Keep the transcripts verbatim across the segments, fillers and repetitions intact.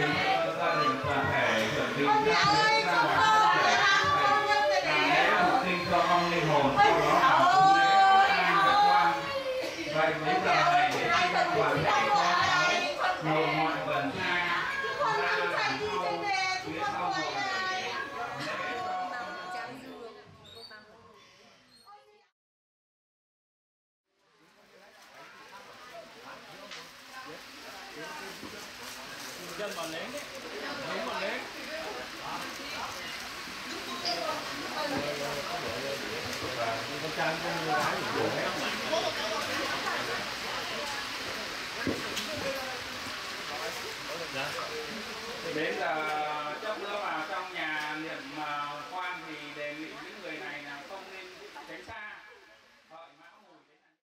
gia đình toàn thể chuẩn bị các nước ra ngoài để làm lễ phục sinh cho ông linh hồn, sau đó làm lễ an vật quan. Vậy bây giờ này để xin toàn thể con cháu ngồi mọi vần xa ra đằng sau phía sau ngồi để lễ cho dân vào nến đấy, nến vào nến. Và con trai con gái thì đổ hết. Đến là chốc nữa vào trong nhà niệm quan thì đề nghị những người này là không nên tránh xa. Hợi mão mùi thế này.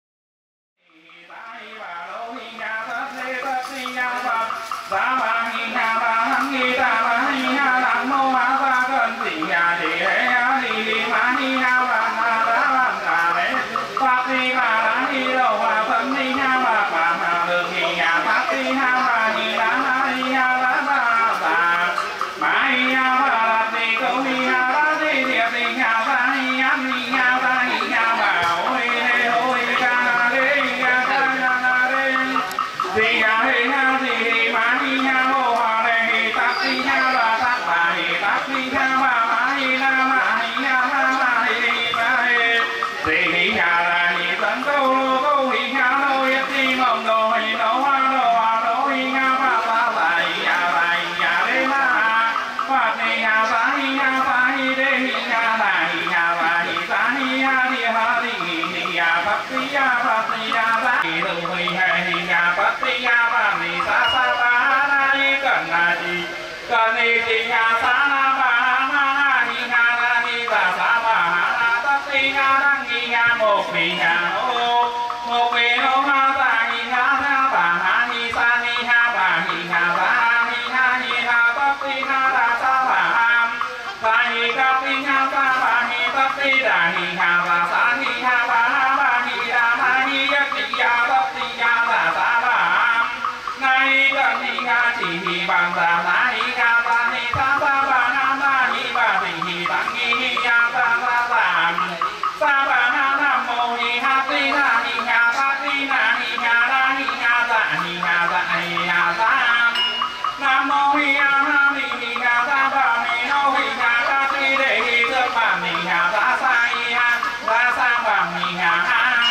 Thì bà đâu hi nhà thất lê thất hi nhà Phật. Giá bà hi nhà bà hăng hi ta bà hi nhà đặng mô bà ra cân thị nhà thì hế nhà đi đi bà hi nhà bà hà đá bà cả đấy. Pháp hi bà đá hi đầu bà thân hi nhà bà bà hà đường hi nhà pháp hi nhà bà hi đá hi nhà đá bà bà. Bà hi nhà bà đặt đi câu hi nhà đá đi điệp đi nhà bà hi nhà hi nhà bà hi nhà bà ôi hê ôi ca đê ca ca ca đê. Thì nhà hi nhà thì bà hi nhà mô hòa đề hi tắc hi nhà bà tắc bà hi tắc hi nhà bà bà hi nhà bà hi nhà bà bà hi bà hi. Thì hi nhà là hi tấn câu lô câu hi nhà nô yết thi mộng đồ hi nô hoa đồ hoa đồ hi nhà bà bà bà hi nhà bà hi nhà đê bà. Phạt hi nhà bà hi nhà bà hi đê hi nhà bà hi nhà bà hi bà hi nhà đi hà đi hi nhà phật hi nhà phật hi nhà bà hi tự hi hi nhà phật hi nhà bà hi sa sa bà na hi cần là gì cần hi thì nhà sa na bà na hi nhà na hi bà sa bà na tất hi nhà đăng hi nhà một hi nhà ô một hi ô ha bà hi nhà na bà ha hi sa hi ha bà hi nhà bà hi ha hi ha tất hi ha đa sa bà ha bà hi tất hi ha sa bà hi tất hi đà hi ha bà sa hi ha bà ha bà hi đà ha hi nhất hi ya tất hi ya đà sa bà ha na hi cần hi ha chỉ hi bằng đà na hi ha bà hi sa sa bà ha na hi bà thì hi tăng hi hi ya sa sa bà sa bà ha nam mô hi ha ti na hi ha sa ti na hi ha na hi ha dạ hi ha dạ hi ha sa nam mô hi ha ha ni hi ha sa bà ni no hi ha sa ti để hi thượng bà ni ha sa sa hi ha sa sa bà ni ha ha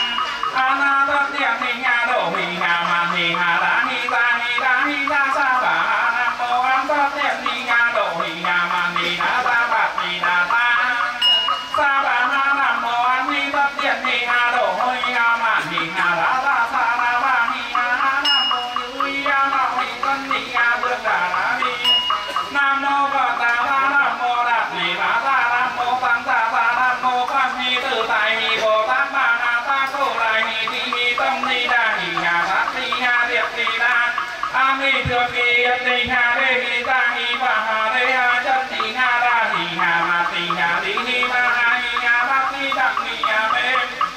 ana tất điện hi ha đổ hi ha ma hi ha đa hi sa hi đa hi sa sa bà ha nam mô an tất điện hi ha đổ hi ha ma ni đa sa bà ni đa sa sa bà ha nam mô an hi tất điện hi ha đổ hi ha ma hi ha đa sa sa na bà hi ha ha nam mô như hi ha ma hi tân hi ha vương đà đa đi nam mô phật đà đa nam mô đạt ni đa đa nam mô tăng đa đa nam mô quan hi tự tại hi bồ tát ma na ta cô lại hi thi hi tâm ni đa hi ha sát thi ha điệp thi đa a ni thượng hi yết thi ha đê hi ta hi bà ha đê ha chân thi ha đa hi ha ma thi ha đi hi ma ha hi ha bát thi đặng ni ha mê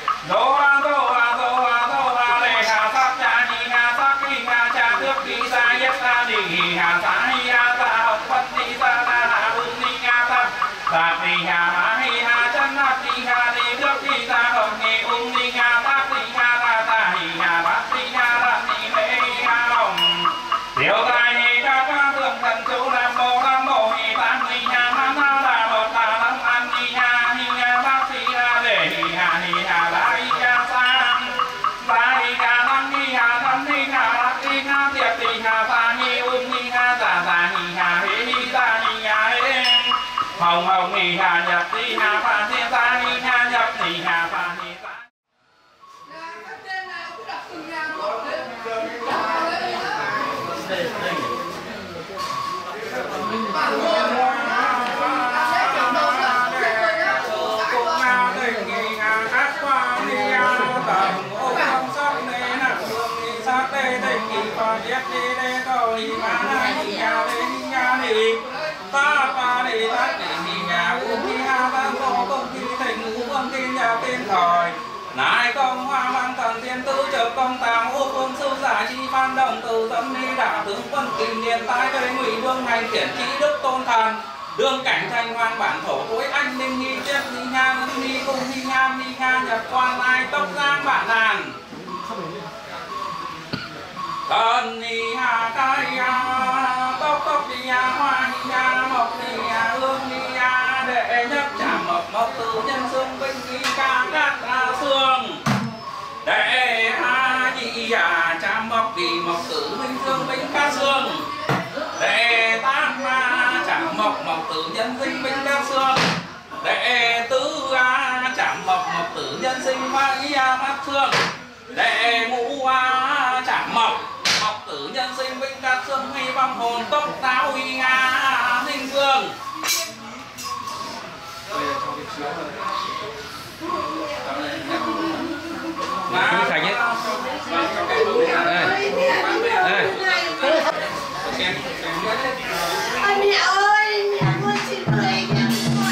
đô a đô a đô a đô a đê ha sát cha hi ha sát hi ha cha thước hi sa yết ta đi hi ha sa hi ha ta hồng phân thi sa na na hương ni ha ta ta thi ha ma hi ha chân na thi ha đi thước hi sa hồng hi ung ni ha ta thi ha ta ta hi ha bát thi ha đa ni mê hi ha hồng điều tai hi ca ca thượng thần chú nam mô nam mô hi tăng ni ha ma na đa một đà lâm an ni ha hi ha bát thi ha để hi ha hi ha đa hi ha sa đa hi ha đăng hi ha thân hi ha đắc hi ha tiệp hi ha sa hi ung hi ha giả giả hi ha hế hi sa hi ha hế hồng hồng hi ha nhập hi ha pha thiên sa hi ha nhập hi ha pha hi sa. Nại công hoa văn thần tiên tứ trực công tàng ô phương sư giải đại chi ban đồng từ tâm ni đả tướng quân kìm niệm tái cây ngụy vương hành khiển trí đức tôn thần đương cảnh thành hoàng bản thổ tối anh ninh nghi tiếp ni nga ngân ni cung ni nga ni nga nhật quan ai tốc giang bản hàng thần ni hà cai ya tốc tốc ni ya hoa ni ya mộc ni ya hương ni ya đệ nhất chạm mộc mộc tử nhân xương binh ni ca các a xương đệ ha nhị ya chạm mộc đi mộc tử minh xương binh ca xương đệ tam ma chạm mộc mộc tử nhân sinh binh ca xương đệ tứ a chạm mộc mộc tử nhân sinh ma ya mắt xương đệ ngũ a chạm mộc mộc tử nhân sinh binh ca xương huy vong hồn tốc táo huy nga ninh dương. Không sạch nhé. Ôi mẹ ơi, mẹ ơi xin ơi, mẹ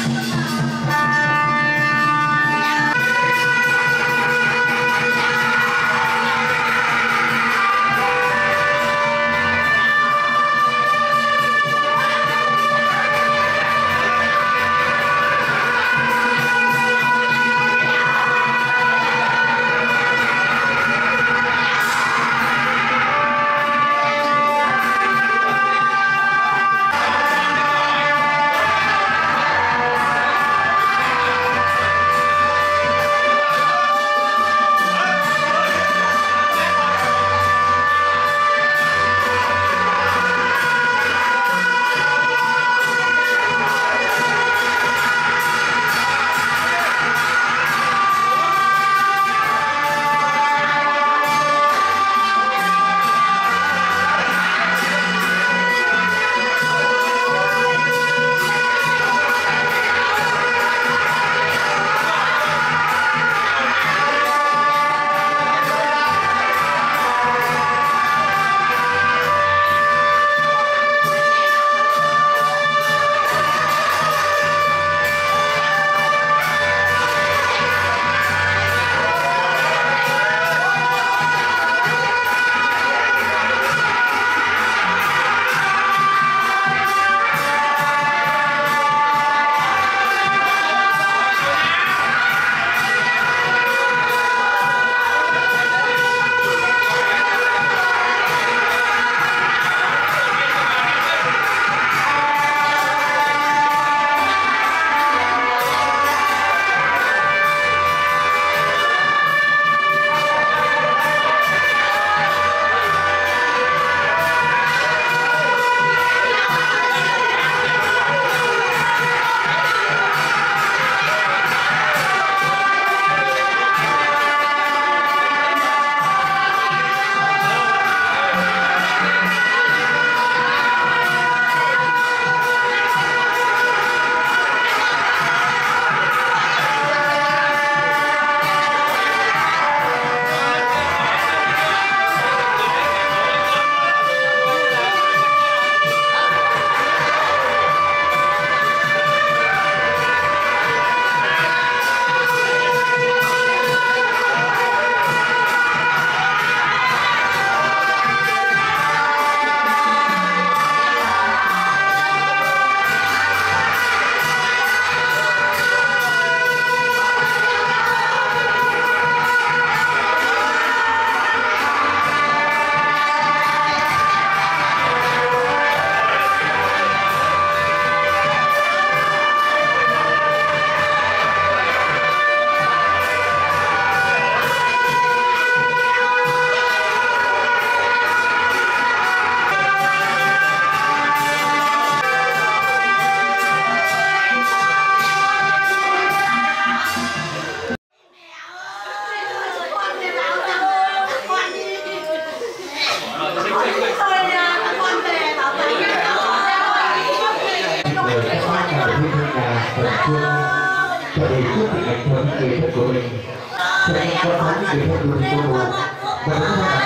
cho đề xuất những ảnh hưởng nghệ thuật của mình cho nên có thắng nghệ thuật của mình của một và cũng là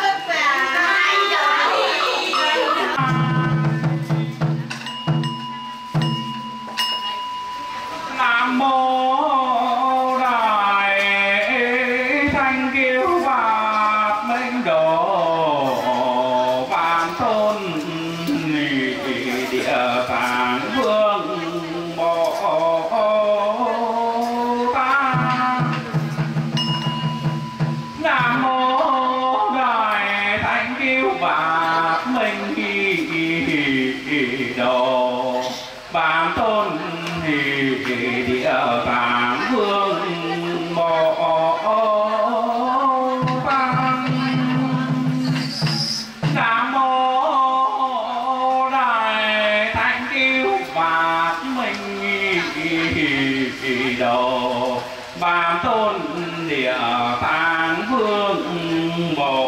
Nam mô Đại Thanh Kiêu Bạc Minh Đồ đồ bản tôn thì địa tạng vương bộ tăng. Nam mô đại thánh cứu bát minh đồ bản tôn địa tạng vương bộ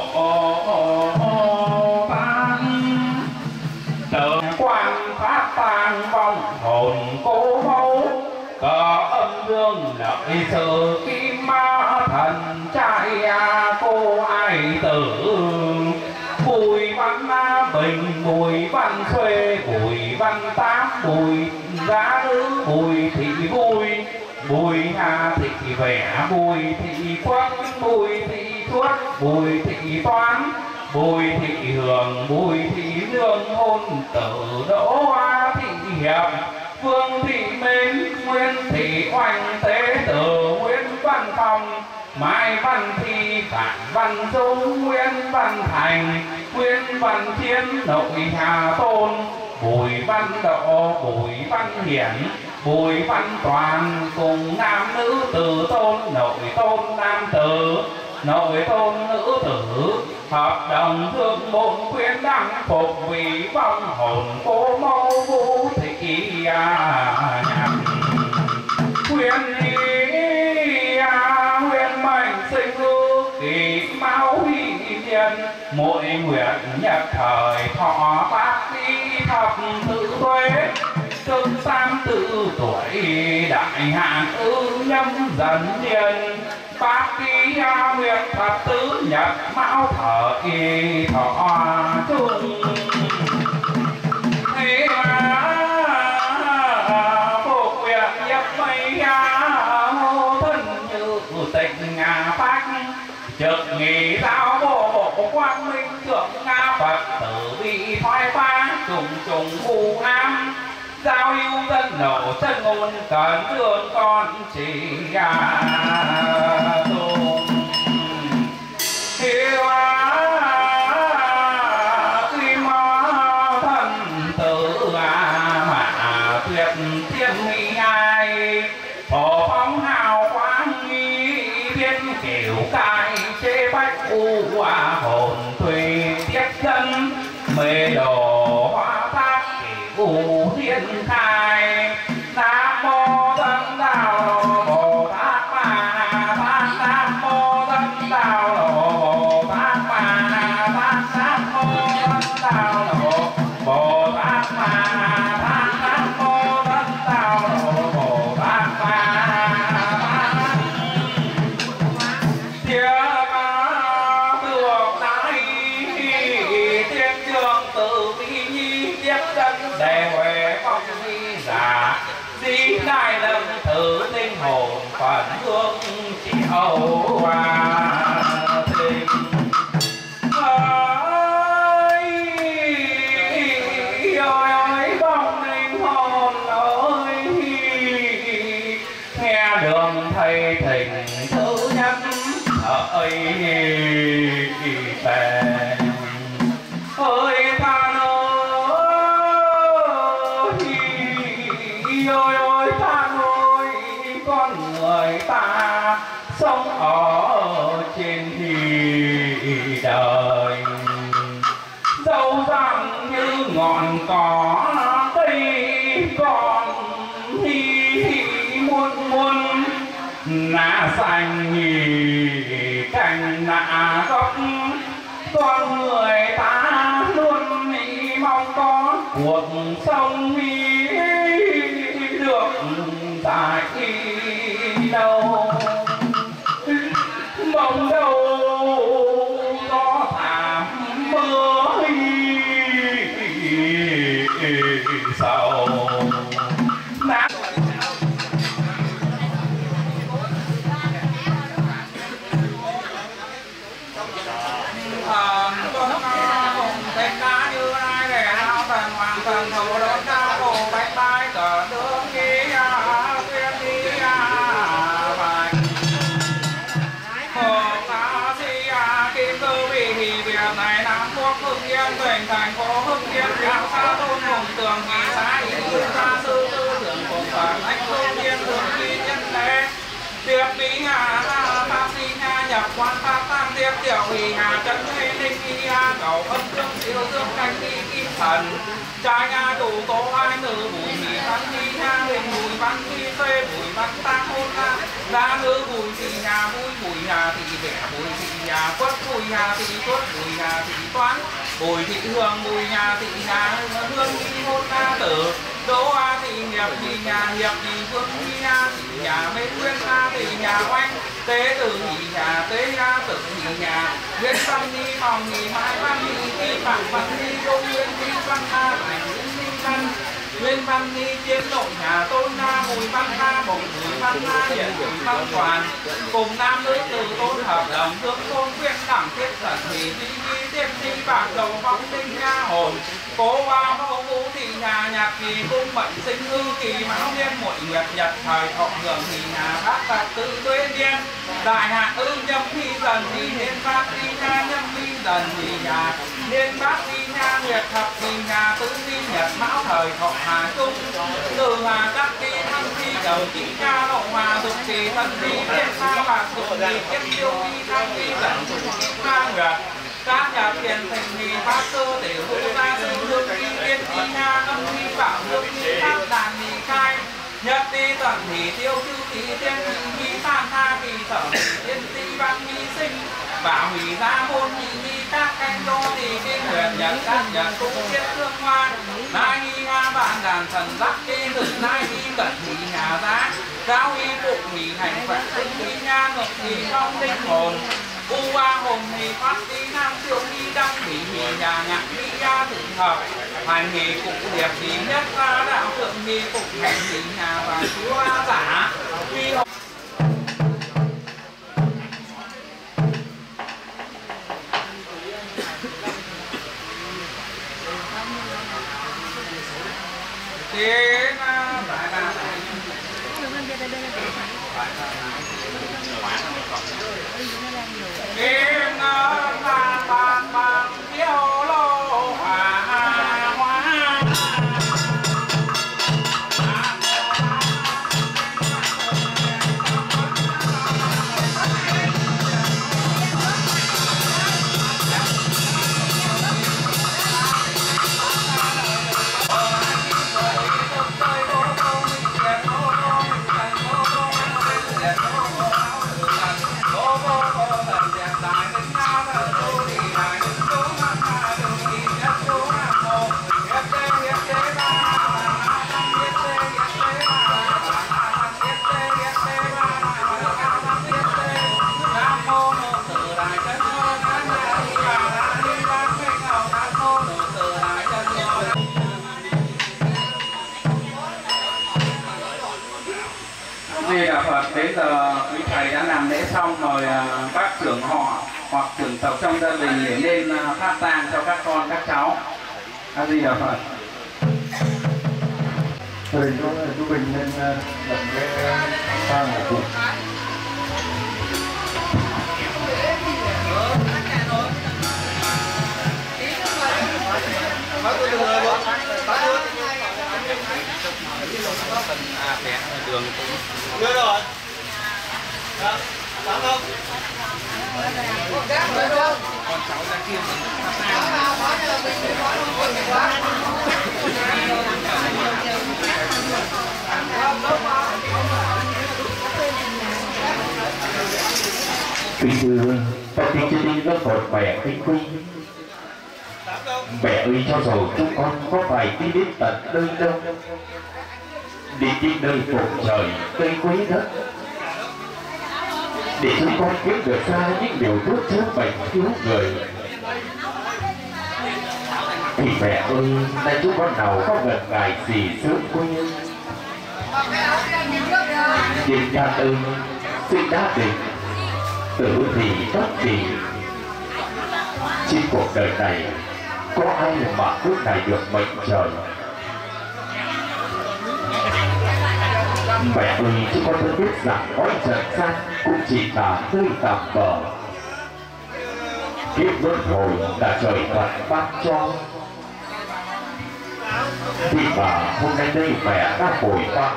quan phát tang vong hồn cố mẫu cờ âm dương lợi sự kim ma thần trai cô ai tử Bùi Văn Bình Bùi Văn Xuê Bùi Văn Tám Bùi Giá Nữ Bùi Thị Bùi Bùi Hà Thị Vẻ Bùi Thị Quất Bùi Thị Tuất Bùi Thị Toán Bùi Thị Hường Bùi Thị Nương Hôn Tử Đỗ Hoa Thị Hiệp Phương Thị Mến Nguyên Thị Oanh Tế Tử Nguyễn Văn Phong Mai Văn Thi Phạm Văn Dung Nguyễn Văn Thành Nguyễn Văn Chiến Nội Hà Tôn Bùi Văn Độ Bùi Văn Hiển Bùi Văn Toàn cùng nam nữ tử tôn nội tôn nam tử nội tôn nữ tử hợp đồng thương môn khuyến đăng phục vị vong hồn cố mẫu vũ thị nhạc khuyến y huyền mệnh sinh ước kỳ máu hy nhân mỗi nguyện nhật thời thọ bát đi thập tự tuế tương tam tự tuổi đại hạn ư nhâm dần niên bát ký nguyệt thập tứ nhật mão thời thọ chung thế phục nguyện nhập mây hô thân như tịnh ngà phát trực nghỉ giáo bộ bộ quang minh thượng nga phật tử vi thoái phá trùng trùng u ám giao lưu dân nổ chân ngôn cần thương con chỉ gà tùng hiếu quy mô thần tử mà tuyệt thiên mỹ ai phổ phóng hào quang nghi thiên kiểu cai chế bách u hòa hồn tùy tiết dân mê đồ hóa thác u thiên khai nam mô tân đạo bồ tát ma tát nam mô tân đạo bồ tát ma tát nam mô tân đạo bồ tát ma tát nam mô tân đạo bồ tát ma thiên được đại thiên trường tự vi nhi tiếp dân đề huệ phong di giả di đại lâm thử linh hồn phận hương chỉ âu hòa tình ơi ôi ơi bóng linh hồn ơi nghe đường thầy thỉnh thứ nhất ơi bè ơi than ơi ôi than ôi con người ta sống ở trên thì đời dẫu rằng như ngọn cỏ cây còn thì muôn muôn lá xanh cành lá gốc con người ta luôn nghĩ mong có cuộc sống được tại đâu mong đâu có thảm mưa sầu thần thủ đốt đa cổ bách bái cờ nước ký tuyên đi bạch hồ ca si kim cư vị thì việc này nam quốc hưng yên bình thành phố hưng yên cao xa tôn hùng tường kỳ xã ra sư tư tưởng cùng phật anh tu nhiên thường quy nhân lệ tiệp bí hà tam sinh hà nhập quan pháp tam tiệp tiểu hỷ hà chân thế linh y hà cầu âm dương siêu dương canh đi kim thần trai nga đủ tố hai nữ bùi hỷ văn đi hà hình bùi văn đi phê bùi văn tam hôn hà ra nữ bùi thị hà bùi bùi hà thị vẻ bùi thị hà quất bùi hà thị quất bùi hà thị toán bùi thị hương bùi hà thị hà hương đi hôn ca tử đỗ a thị hiệp thị nhà hiệp thị phương thị nhà thị nhà mê nguyên a thị nhà oanh tế tử thị nhà tế gia tử thị nhà nguyên văn đi phòng thị mai văn thị thi phạm văn đi đô nguyên đi văn a thành nguyên đi văn nguyên văn đi chiến nội nhà tôn na mùi văn a bổng mùi văn a hiển mùi văn toàn cùng nam nữ từ tôn hợp đồng tướng tôn quyện đẳng thiết thần thị đi đi tiếp đi bạc đầu phóng tinh nha hồn cố hoa mẫu vũ thị nhà nhạc kỳ cung mệnh sinh hư kỳ mão niên muội nguyệt nhật thời thọ hưởng thị nhà bát tạc tự tuế niên đại hạ ư nhâm thi dần thị niên bát thi nha nhâm thi dần thị nhà niên bát thi nha nguyệt thập thị nhà tứ thi nhật mão thời thọ hà trung từ hà đắc thi thăng thi đầu chỉ nha lộ hòa dục trì thân thi thiên sa bạc dục trì kết tiêu thi thăng thi dần dục trì ma nguyệt các nhà thiền thành thì pháp sư để hữu gia sinh hương thi tiên thi nha âm thi bảo hương thi thác đàn thì khai nhất ti tận thì tiêu chư tí tiên thì hi tam tha kỳ sở thì tiên ti văn hy sinh bảo hủy gia môn thì hi các canh đô thì kinh nguyệt nhật các nhật cũng thiết thương hoa nai hi ha bạn đàn thần đắc kinh tử nai hi cận thì nhà giá giáo hi phụ hủy hành phật tinh hi nha ngọc thì phong linh hồn u a hồn thì phát đi nam siêu đi đăng bị hì nhà nhạc đi ra thượng hợp hành nghề cụ điệp thì nhất ra đạo thượng nghề cụ hành thì nhà và chúa giả vì thế na tại là em nó là bàn bàn yêu lô hòa hoa Di Đà Phật. Đến giờ quý thầy đã làm lễ xong rồi, các trưởng họ hoặc trưởng tộc trong gia đình để lên phát tang cho các con các cháu. A Di Đà Phật. Thầy cho chú Bình lên làm cái tang của cụ. À, vẽ đường đưa rồi. Đó, làm không? con cháu ra kia Kính thưa các kính chư tinh lớp một mẹ kính quy. Mẹ ơi, cho dù chúng con có phải đi đến tận nơi đâu, đi đến nơi phục trời cây quý đất, để chúng con kiếm được ra những điều thuốc chữa bệnh cứu người, thì mẹ ơi, nay chúng con nào có gần ngài gì sớm quê nhìn cha ơi, sinh đã định tử thì tất thì trên cuộc đời này có ai mà lúc này được mệnh trời. Mẹ ơi, chúng con thân biết rằng cõi trần gian cũng chỉ là nơi tạm bờ, kiếp luân hồi là trời Phật ban cho. Thì mà hôm nay đây mẹ đã vội vã.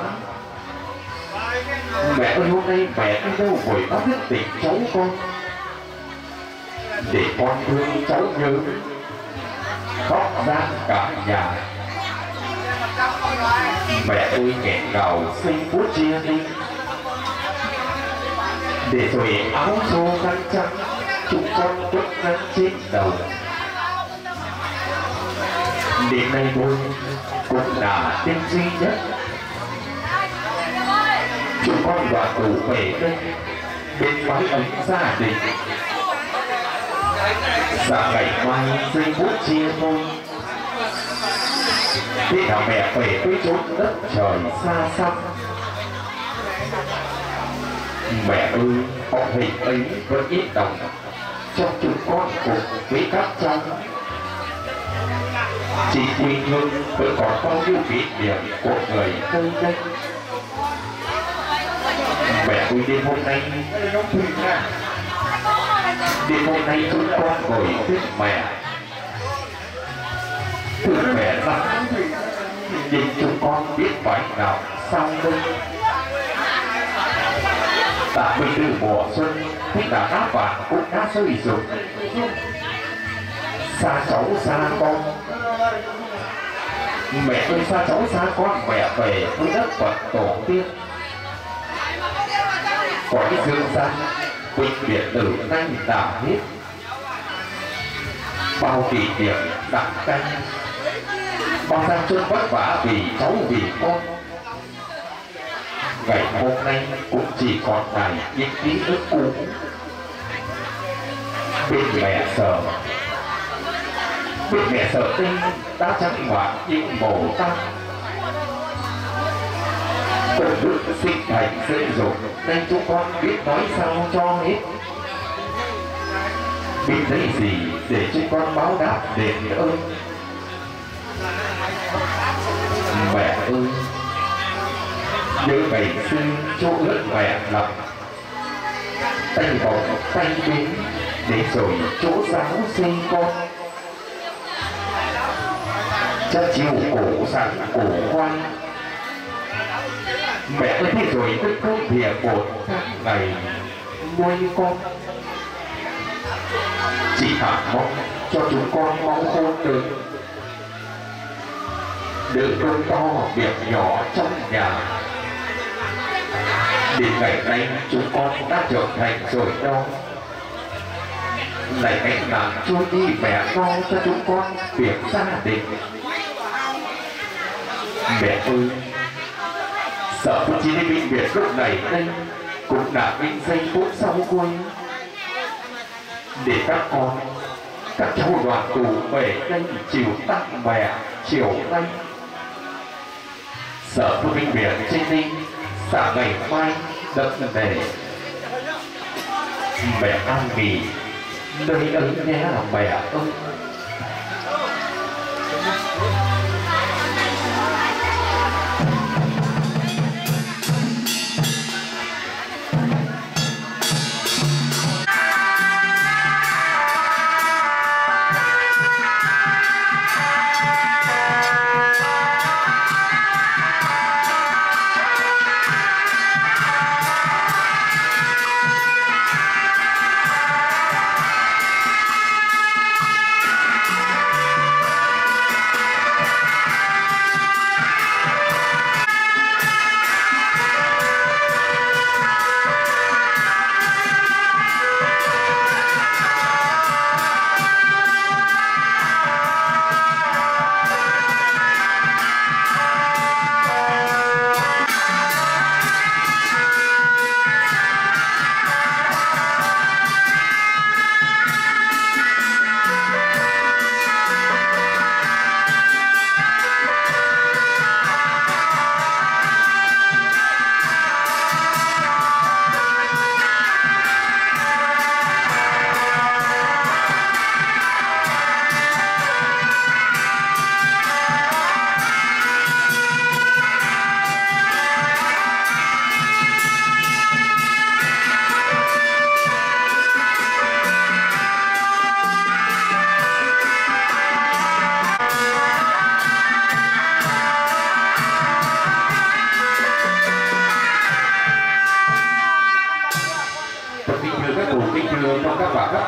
Mẹ ơi hôm nay mẹ đi đâu vội vã thức tỉnh cháu con, để con thương cháu nhớ khóc ra cả nhà. Mẹ ơi nghẹn ngào xinh bút chia đi, để rồi áo xô khăn trắng chúng con quất nắng trên đầu. Đến nay tôi cũng là tên duy nhất chúng con đoàn tụ về đây bên mái ấm gia đình. Sáng ngày mai giây phút chia thôi, thế nào mẹ về với chốn đất trời xa xăm. Mẹ ơi bóng hình ấy vẫn ít đồng trong chúng con cùng với các cháu. Chỉ quê hương vẫn còn bao nhiêu kỷ niệm của người nơi đây. Mẹ ơi đêm hôm nay đêm hôm nay chúng con ngồi với mẹ, thương mẹ lắm nhưng chúng con biết phải nào sao đây. Tạ mình từ mùa xuân thích là áp vạn cũng đã rơi rụng, xa cháu xa con. Mẹ ơi xa cháu xa con mẹ về với đất Phật tổ tiên. Cõi dương gian bệnh viện từ nay đã hết, bao kỷ niệm đắng cay, bao gian truân vất vả vì cháu vì con. Ngày hôm nay cũng chỉ còn lại những ký ức cũ. Bên mẹ sợ bên mẹ sợ tinh đã trắng hoạn những màu tăm. Từng bước sinh thành dễ dột nên chúng con biết nói sao cho hết. Biết lấy gì để chúng con báo đáp đền ơn. Mẹ ơi nhớ ngày xưa chỗ ước mẹ lòng, tay bóng tay đến để rồi chỗ giáo sinh con. Chất chiều cổ sẵn cổ khoai, mẹ ơi thế rồi tôi không thìa một tháng ngày nuôi con. Chỉ thả mong cho chúng con mau khôn được, đỡ cơm to việc nhỏ trong nhà. Đến ngày nay chúng con đã trưởng thành rồi đâu. Này anh làm trôi đi mẹ lo cho chúng con việc gia đình. Mẹ ơi sợ phụ chi đi bệnh viện lúc này đây cũng đã những giây phút sau cuối, để các con các cháu đoàn tụ về đây chiều tặng mẹ chiều nay. Sợ phụ bệnh viện trên đi sáng ngày mai đợt về mẹ an nghỉ nơi ấy nhé là mẹ ơi. Hãy subscribe cho kênh Ghiền Mì Gõ để không bỏ lỡ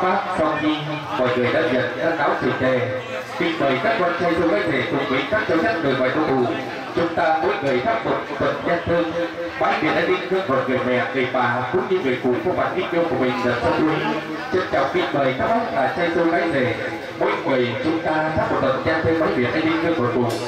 bác sau khi mọi người đã nhận đã cáo trình đề, xin mời các con trai du gái rể cùng với các cháu nhất người ngoài tu tù, chúng ta mỗi người thắp một phần nhân thương bái biệt ân linh thương một người mẹ, người bà cũng như người phụ của bản yêu của mình dần trong núi. Trân trọng xin mời các bác là trai du gái rể, mỗi người chúng ta thắp một phần nhân thương bái biệt ân linh thương một phụ.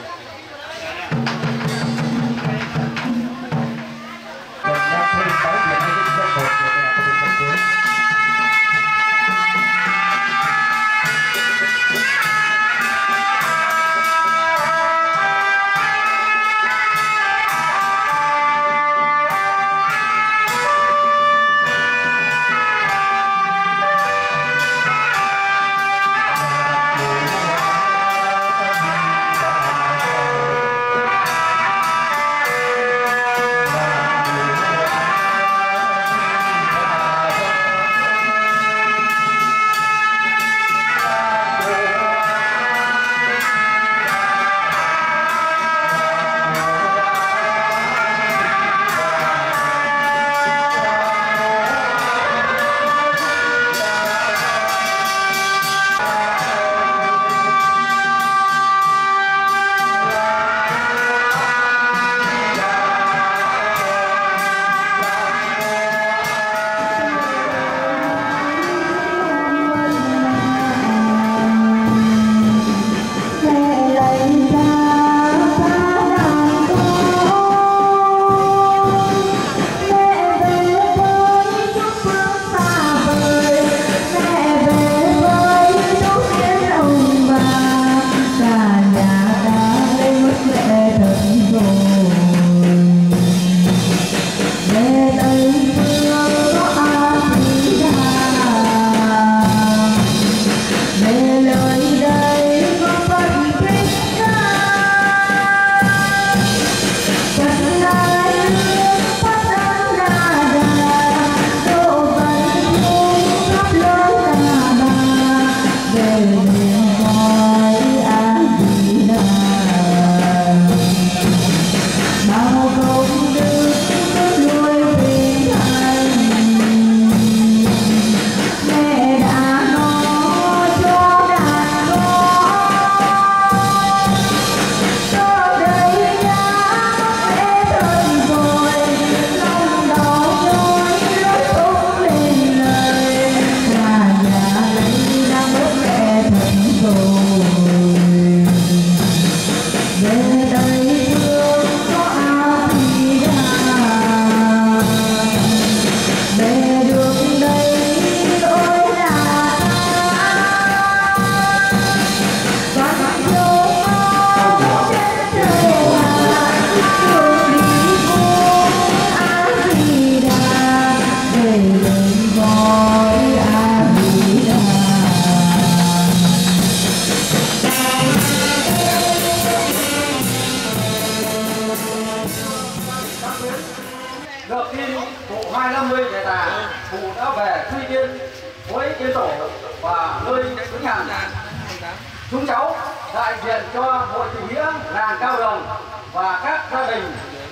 Chúng cháu đại diện cho hội tình nghĩa làng Cao Đồng và các gia đình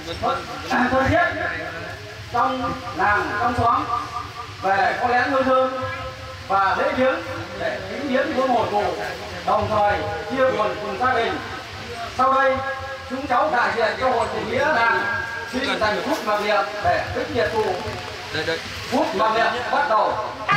thân thiết trong làng trong xóm về có lén hương thơm và lễ viếng để kính viếng của một cụ, đồng thời chia buồn cùng gia đình. Sau đây chúng cháu đại diện cho hội tình nghĩa làng xin dành phút mặc niệm để vĩnh biệt cụ. Phút mặc niệm bắt đầu.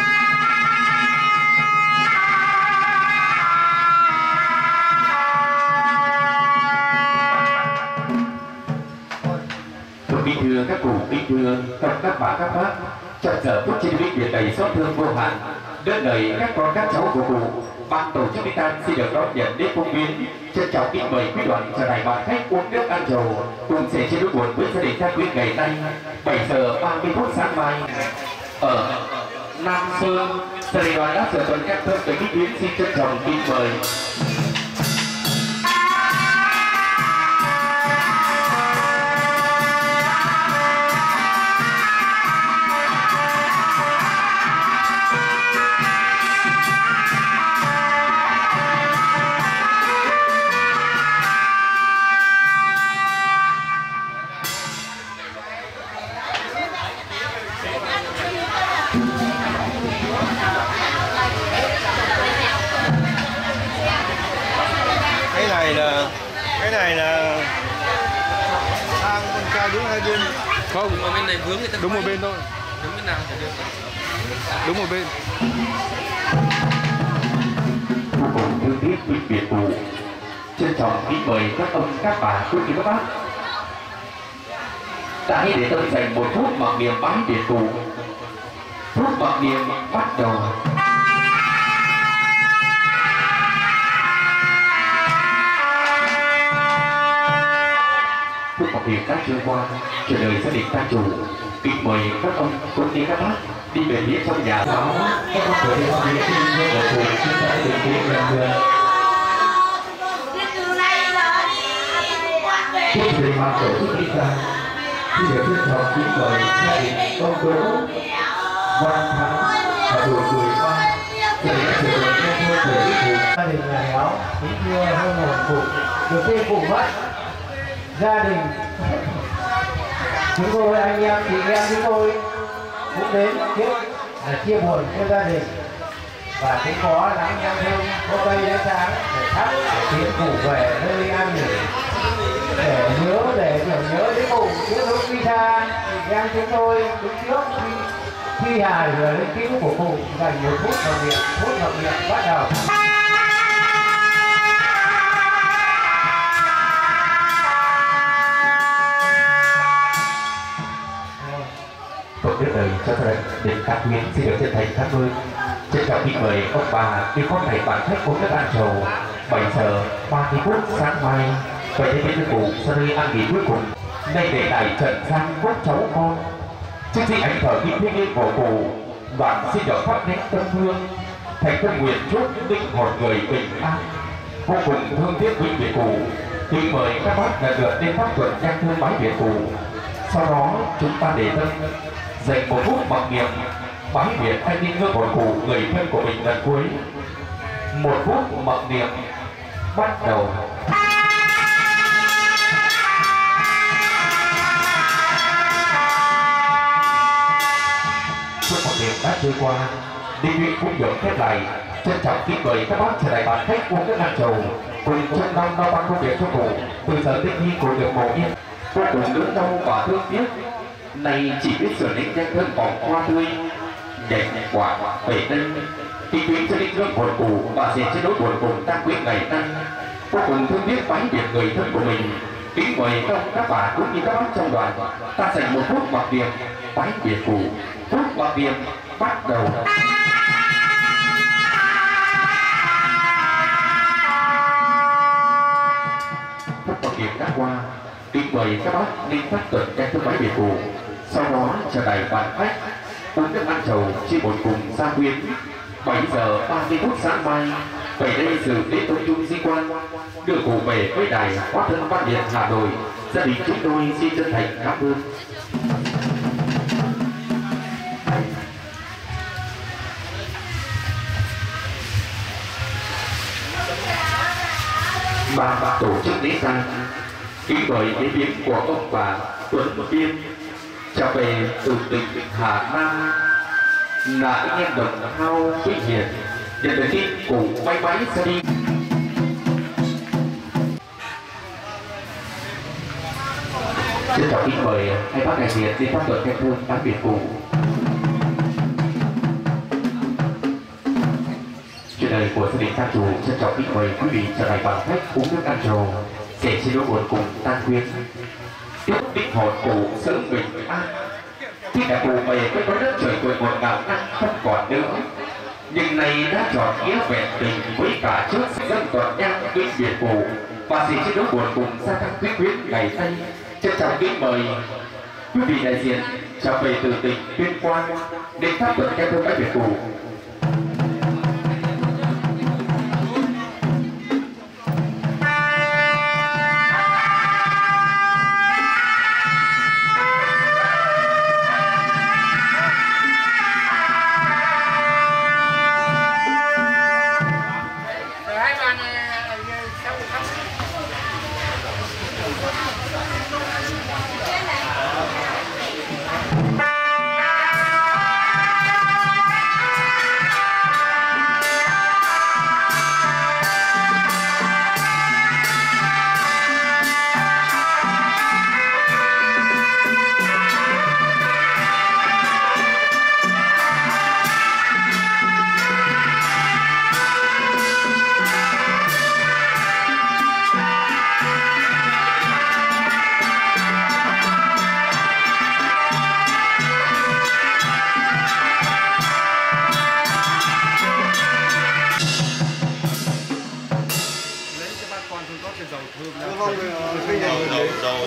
Kính thưa các cụ, kính thưa các các bà các bác, trong giờ phút chiến vĩnh biệt đầy xót thương vô hạn, đỡ đời các con các cháu của cụ, ban tổ chức lễ tang xin được đón nhận đến công viên. Trân trọng kính mời quý đoàn trở lại bàn khách uống nước ăn trầu, cùng sẻ chia nỗi buồn với gia đình gia quyến ngày nay. bảy giờ ba mươi phút sáng mai ở Nam Sơn, gia đình đoàn đã sửa tuần các thơm tới kính viếng xin trân trọng kính mời. Thank you. này là sang con trai đứng hai bên. Không, ở bên này vướng người ta. Đúng một bên thôi. Đúng bên nào thì được. Đúng một bên. Vô cùng thương tiếc quý biệt cụ, trân trọng kính mời các ông các bà quý vị các bác đã hãy để tôi dành một phút mặc niệm bái biệt cụ. Phút mặc niệm bắt đầu. Phút mặc niệm đã trôi qua, trở đời gia đình ta chủ. Kính mời các ông cũng như các bác đi về phía trong nhà giáo. Các bác tới đây đi xin một cuộc chia sẻ tình yêu gần gần. Trước khi mà tổ chức đi ra, thì được trân trọng kính mời gia đình ông Đỗ, Văn Thắng và Bùi Bùi Văn để sự được nghe theo về đức vụ. Gia đình nhà giáo kính thưa hôn hồn phụ được tiên phụ mất gia đình chúng tôi, anh em chị em chúng tôi cũng đến trước để chia buồn cho gia đình, và cũng có nắng nhang thơm, có cây đến sáng để thắp để tiến cụ về nơi an nghỉ, để nhớ để tưởng nhớ đến cụ trước lúc đi xa. Chị em chúng tôi đứng trước khi thi hài vừa lên ký của cụ dành một phút mặc niệm. Phút mặc niệm bắt đầu. Tôi biết lời cho gia đình các quyến xin được chân thành cảm ơn. Trân trọng kính mời ông bà đi con này bạn khách uống nước ăn trầu. bảy giờ ba mươi phút sáng mai về đến với cụ sau đây ăn nghỉ cuối cùng. Đây để đại trận giang quốc cháu con. Trước khi ánh thở kính thiêng liêng của cụ, đoàn xin được thắp nén tâm hương thành tâm nguyện chúc linh hồn người bình an. Vô cùng thương tiếc quý vị cụ, kính mời các bác lần lượt lên pháp tuần nhang hương bái biệt cụ. Sau đó chúng ta để tâm dành một phút mặc niệm bái biệt anh linh hương hồn cụ người thân của mình lần cuối. Một phút mặc niệm bắt đầu. Phút mặc niệm đã trôi qua, đi luyện cũng được khép lại. Trân trọng kính mời các bác trở lại bàn khách uống nước ăn trầu cùng trong năm đau ban công việc cho cụ. Từ giờ tích nhi cụ được ngồi yên vô cùng đớn đau và thương tiếc. Nay chỉ biết sửa đến nhanh hơn vòng hoa tươi nhảy quả về đây thì tuyến cho linh hương hồn cụ và diện chế đối buồn cùng tăng quyết ngày nay. Vô cùng thương tiếc bái biệt người thân của mình. Kính mời các ông các bà cũng như các bác trong đoàn ta dành một phút mặc niệm bái biệt cụ. Phút mặc niệm bắt đầu. Phút mặc niệm đã qua, kính mời các bác đi phát tuần nhang hương bái biệt cụ. Sau đó trở lại bàn khách uống nước ăn trầu chia một cùng gia quyến. bảy giờ ba mươi phút sáng mai về đây dự lễ tôn trung di quan đưa cụ về với đài hóa thân Văn Điện Hà Nội. Gia đình chúng tôi xin chân thành cảm ơn. Ban tổ chức lễ tang kính mời ý kiến của ông bà Tuấn Biên trở về từ tỉnh Hà Nam là anh em đồng thao quý hiền nhận được tin cụ máy máy ra đi. Xin chào kính mời hai bác đại diện đi pháp luật khen thơm bái biệt cụ. Chuyện đời của gia đình ta chủ xin chào kính mời quý vị trở lại bàn khách uống nước ăn trầu để chia nỗi buồn cùng tan quyến. Tiếp linh hồn cụ sớm bình an. Khi đã cụ về với có đất trời tuổi một ngào ngăn không còn nữa, nhưng nay đã chọn nghĩa vẹn tình với cả trước dân toàn nhang kính biệt cụ và xin chia nỗi buồn cùng gia tăng quý quyến ngày nay. Trân trọng kính mời quý vị đại diện trở về từ tỉnh Tuyên Quang đến pháp luật khen thơm bái biệt cụ.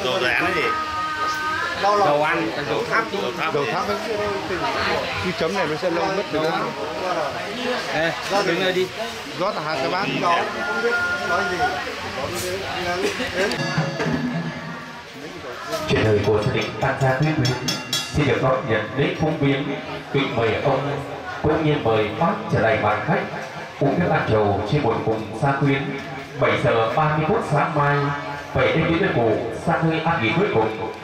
đồ rẻ cái gì? Dầu ăn, dầu thắp đi. Dầu thắp ấy, khi chấm này nó sẽ lâu mất được. Ê, đứng đây đi. Rót là hạt các bác. Không biết nói gì. Chuyện đời của gia đình Tăng Gia Tuyết Quyến xin được đón nhận lễ phúng viếng, kính mời ông cũng như mời bác trở lại bàn khách uống nước ăn trầu trên một vùng xa Quyến. Bảy giờ ba mươi phút sáng mai về đây đến nơi ngủ sang nơi ăn nghỉ cuối cùng.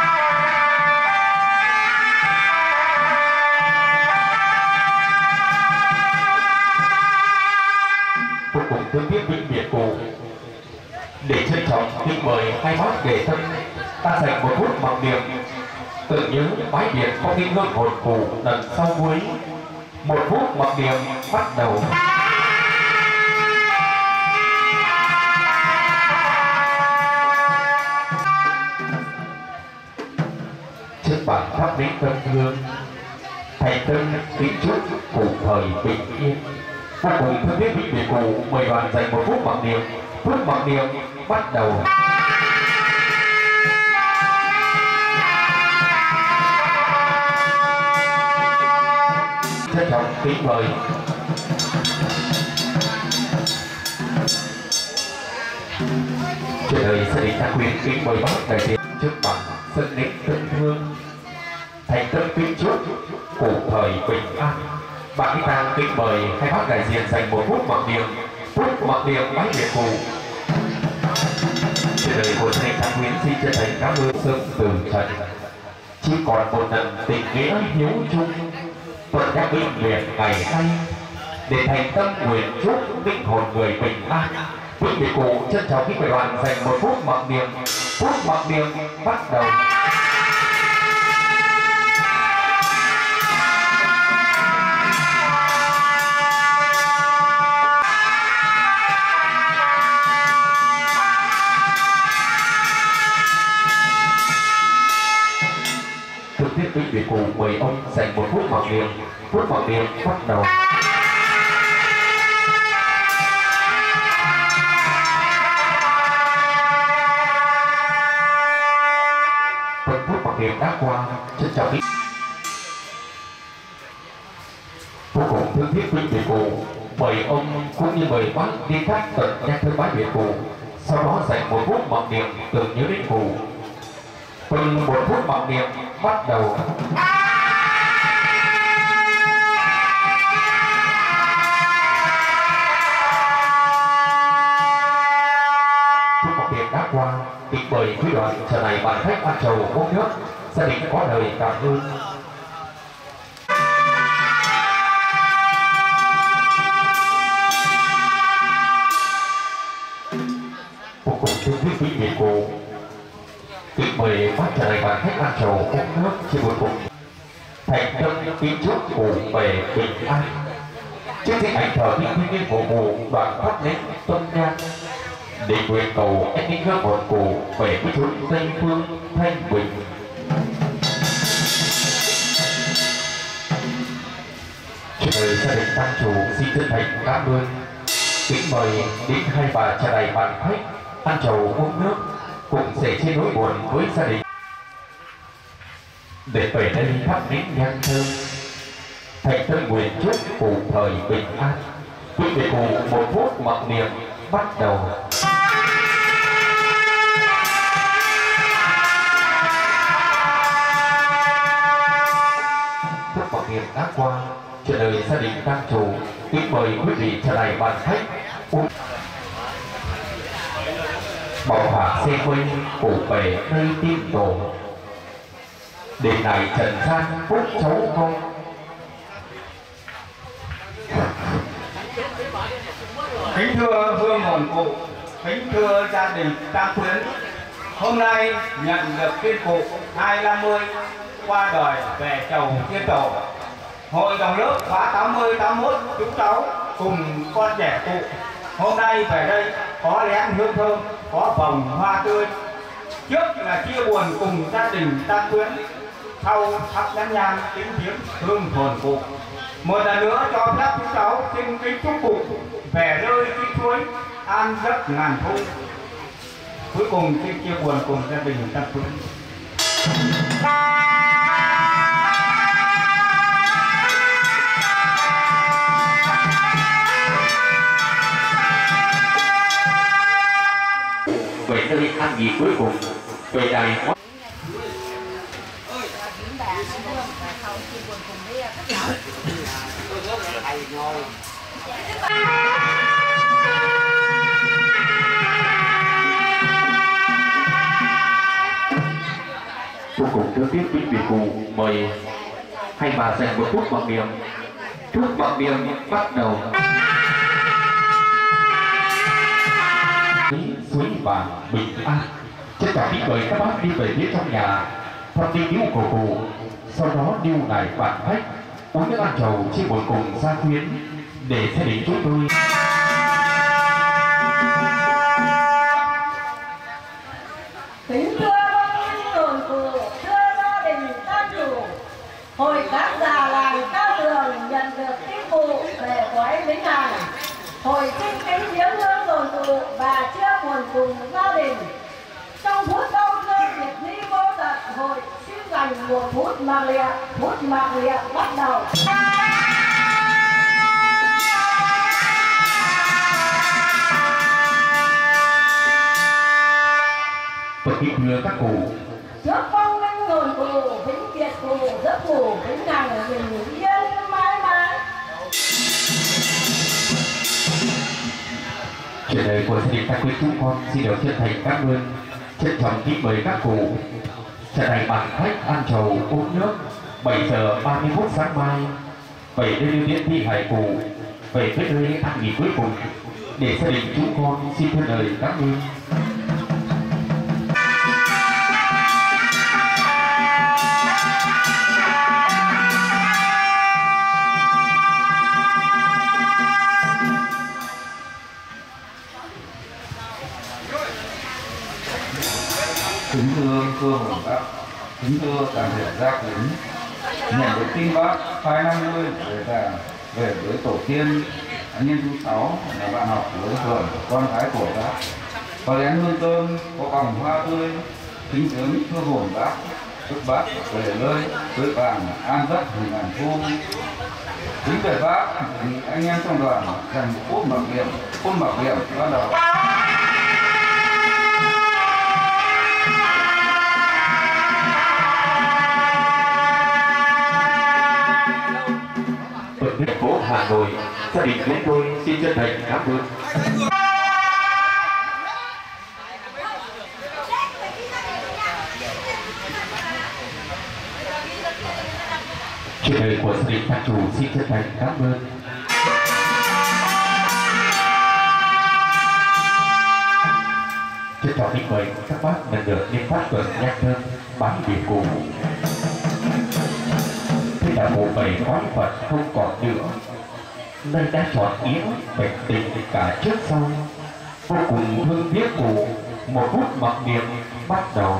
Cuối cùng thương tiếc vĩnh biệt cụ để trân trọng kính mời hai bác để thân ta dành một phút mặc niệm tưởng nhớ bái biệt có tiếng hương hồn cụ lần sau cuối. Một phút mặc niệm bắt đầu. Trước bàn thắp nến tâm hương, thầy tân kính chúc cụ thời bình yên. Vô cùng thân thiết vĩnh biệt cụ mời đoàn dành một phút mặc niệm. Phút mặc niệm bắt đầu. Trân trọng kính mời chuyện đời gia đình Tăng Quyến kính mời bác đại diện trước bàn sân nến tân hương, thành tâm kính chúc cụ thời bình an. Bạn đi tang kính mời hai bác đại diện dành một phút mặc niệm. Phút mặc niệm bái biệt cụ. Chuyện đời của gia đình Tăng Quyến xin chân thành cảm ơn sớm từ trần. Chỉ còn một lần tình nghĩa hiếu chung tuần nhắc bên miền ngày nay để thành tâm nguyện chúc linh hồn người bình an. Quý vị cụ trân trọng kính mời đoàn dành một phút mặc niệm. Phút mặc niệm bắt đầu. Thực tiết quý vị cụ mời ông dành một phút mặc niệm. Phút mặc niệm bắt đầu. Phần phút mặc niệm đã qua, trân trọng kính. Vô cùng thương thiết quý vị cụ mời ông cũng như mời bác đi thắp tận nhang thơm bái biệt cụ. Sau đó dành một phút mặc niệm tưởng nhớ đến cụ. Phần một phút mặc niệm bắt đầu. Phút mặc niệm đã qua, kính mời quý đoàn trở lại bàn khách ăn trầu uống nước. Gia đình có đời cảm ơn. Vô cùng thương thiết quý vị cụ kính mời bác trở lại bàn khách ăn trầu uống nước trên một vùng. Thành tâm kính chúc cụ về bình an. Trước khi ảnh thờ linh thiên niên của cụ đoàn phát nến tuân nhang để nguyện cầu anh ninh hương hồn cụ về với chốn Tây Phương thanh bình. Chuyện đời gia đình Tăng Chủ xin chân thành cảm ơn. Kính mời đến hai bà trở lại bàn khách ăn trầu uống nước cùng sẻ chia nỗi buồn với gia đình. Để về đây thắp nến nhang thơm, thành tâm nguyện chúc cụ thời bình an. Quý vị cụ một phút mặc niệm bắt đầu. Phút mặc niệm đã qua, chuyện đời gia đình Tăng Chủ kính mời quý vị trở lại bàn khách uống. Bảo hỏa xe quê cụ về nơi tim tổ, đêm này trần gian phúc cháu con. Kính thưa hương hồn cụ, kính thưa gia đình Tăng Quyến, hôm nay nhận được tin cụ hai năm mươi qua đời về chầu tiên tổ. Hội đồng lớp khóa tám mươi tám mươi mốt chúng cháu cùng con trẻ cụ hôm nay về đây có lén hương thơm, có vòng hoa tươi. Trước là chia buồn cùng gia đình Tăng Quyến, sau thắp nén nhang kính viếng hương hồn cụ. Một lần nữa cho phép chúng cháu xin kính chúc cụ về nơi kinh suối an giấc ngàn thu. cuối cùng xin chia buồn cùng gia đình Tam Phương. Về nơi an nghỉ cuối cùng, về đài hóa. Vô cùng thương tiếc quý vị cụ mời hai bà dành một phút mặc niệm. Phút mặc niệm bắt đầu. Suối vàng bình an, chân trọng đi mời các bác đi về phía trong nhà thăm đi điếu của cụ, sau đó điêu ngài bạn khách uống nước ăn trầu chia buổi cùng gia quyến để gia đình chúng tôi. Kính thưa hồn cụ, thưa gia đình tam chủ, hồi các già làng Cao Tường nhận được tin vụ về quái Vĩnh Hằng, hồi xin kính viếng hương hồn cụ và chia buồn cùng gia đình. Trong phút đau thương biệt ly vô tận, hồi xin dành một phút mặc niệm, phút mặc niệm bắt đầu. Tôi kính thưa các cụ, trước phong linh hồn cụ, vĩnh biệt cụ, giấc ngủ Vĩnh Hằng bình yên mãi mãi. chuyện đời của gia đình ta quý chúng con xin được chân thành cảm ơn, trân trọng kính mời các cụ trở thành bàn khách ăn trầu uống nước. Bảy giờ ba mươi phút sáng mai về nơi lưu niệm thi hài cụ, về với nơi ăn nghỉ cuối cùng để gia đình chúng con xin thân lời cảm ơn. Kính thưa thưa hồn bác, kính thưa toàn thể gia quyến, nhận được tin bác phái năm mươi về già về với tổ tiên nhân thứ sáu là bạn học với vợ con gái của bác, có lén hương thơm có vòng hoa tươi. Kính tướng thưa hồn bác, chúc bác về nơi với vàng an giấc hình ngàn thu. Kính về bác, anh em trong đoàn dành một phút mặc niệm, phút mặc niệm bắt đầu. Thành phố Hà Nội, gia đình chúng tôi xin chân thành cảm ơn. Chuyện đời của gia đình gia chủ xin chân thành cảm ơn. Trân trọng kính mời các bác lần lượt lên phát tuần nhạc thơm bái biệt cụ. Đã bộ bầy quái vật không còn nữa, nơi đã trọn yếm bạch tình cả trước sau. Vô cùng thương tiếc cụ, một phút mặc niệm bắt đầu.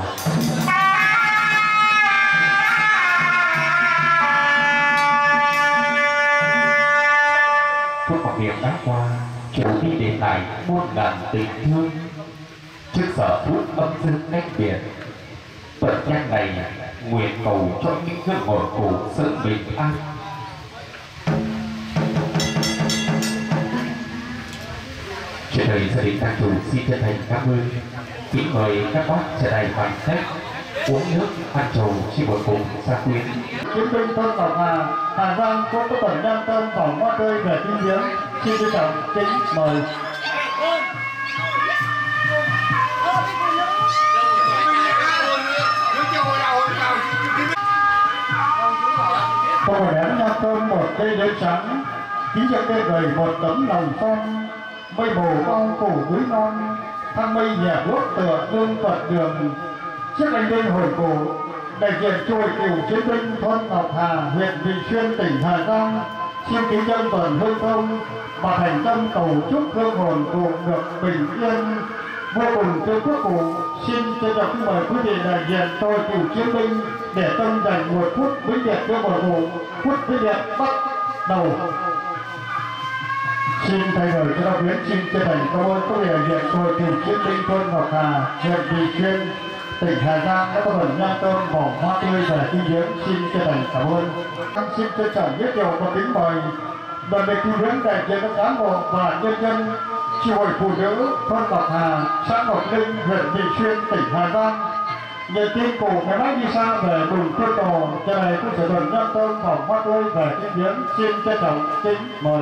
Phút mặc niệm đã qua, chủ đi để lại muôn ngàn tình thương. Trước giờ phút âm dương cách biệt, tuần nhang này nguyện cầu cho những hương hồn cụ sự bình an. Chuyện đời gia đình tăng chủ xin chân thành cảm ơn. Kính mời các bác trở lại bàn khách uống nước ăn trầu chi buổi cùng gia quyến. Chiến binh thôn Ngọc Hà, Hà Giang có các tuần nhang thơm vỏ hoa tươi về kinh viếng. Xin trân trọng kính mời. Tôi phải ném nhang thơm một cây đế trắng, kính cho cây gầy một tấm lòng son. Mây bồ bao phủ núi non, thang mây nhẹ buốt tựa hương Phật đường. Chiếc anh linh hồi cổ đại diện trôi cửu chiến binh thôn Ngọc Hà, huyện Vị Xuyên, tỉnh Hà Giang. Xin kính dân tuần hương thông và thành tâm cầu chúc hương hồn cụ được bình yên. Vô cùng thưa quốc cụ, xin trân trọng mời quý vị đại diện tôi cựu chiến binh để tâm dành một phút vĩnh biệt cho bồi vụ. Phút vĩnh biệt bắt đầu. Xin thay đổi cho đạo biến xin chân thành cảm ơn các vị đại diện của cựu chiến binh thôn Ngọc Hà, huyện Vị Xuyên, tỉnh Hà Giang đã có phần nhang thơm vòng hoa tươi và kinh viếng. Xin chân thành cảm ơn. Xin trân trọng giới thiệu và kính mời đoàn đại kinh viếng đại diện các cán bộ và nhân dân chi hội phụ nữ thôn Ngọc Hà, xã Ngọc Linh, huyện Vị Xuyên, tỉnh Hà Giang nhận tin cổ máy bay đi xa về vùng thiên tổ. Cho này cũng sẽ đoàn nhang thơm vòng hoa tươi và kinh viếng. Xin trân trọng kính mời.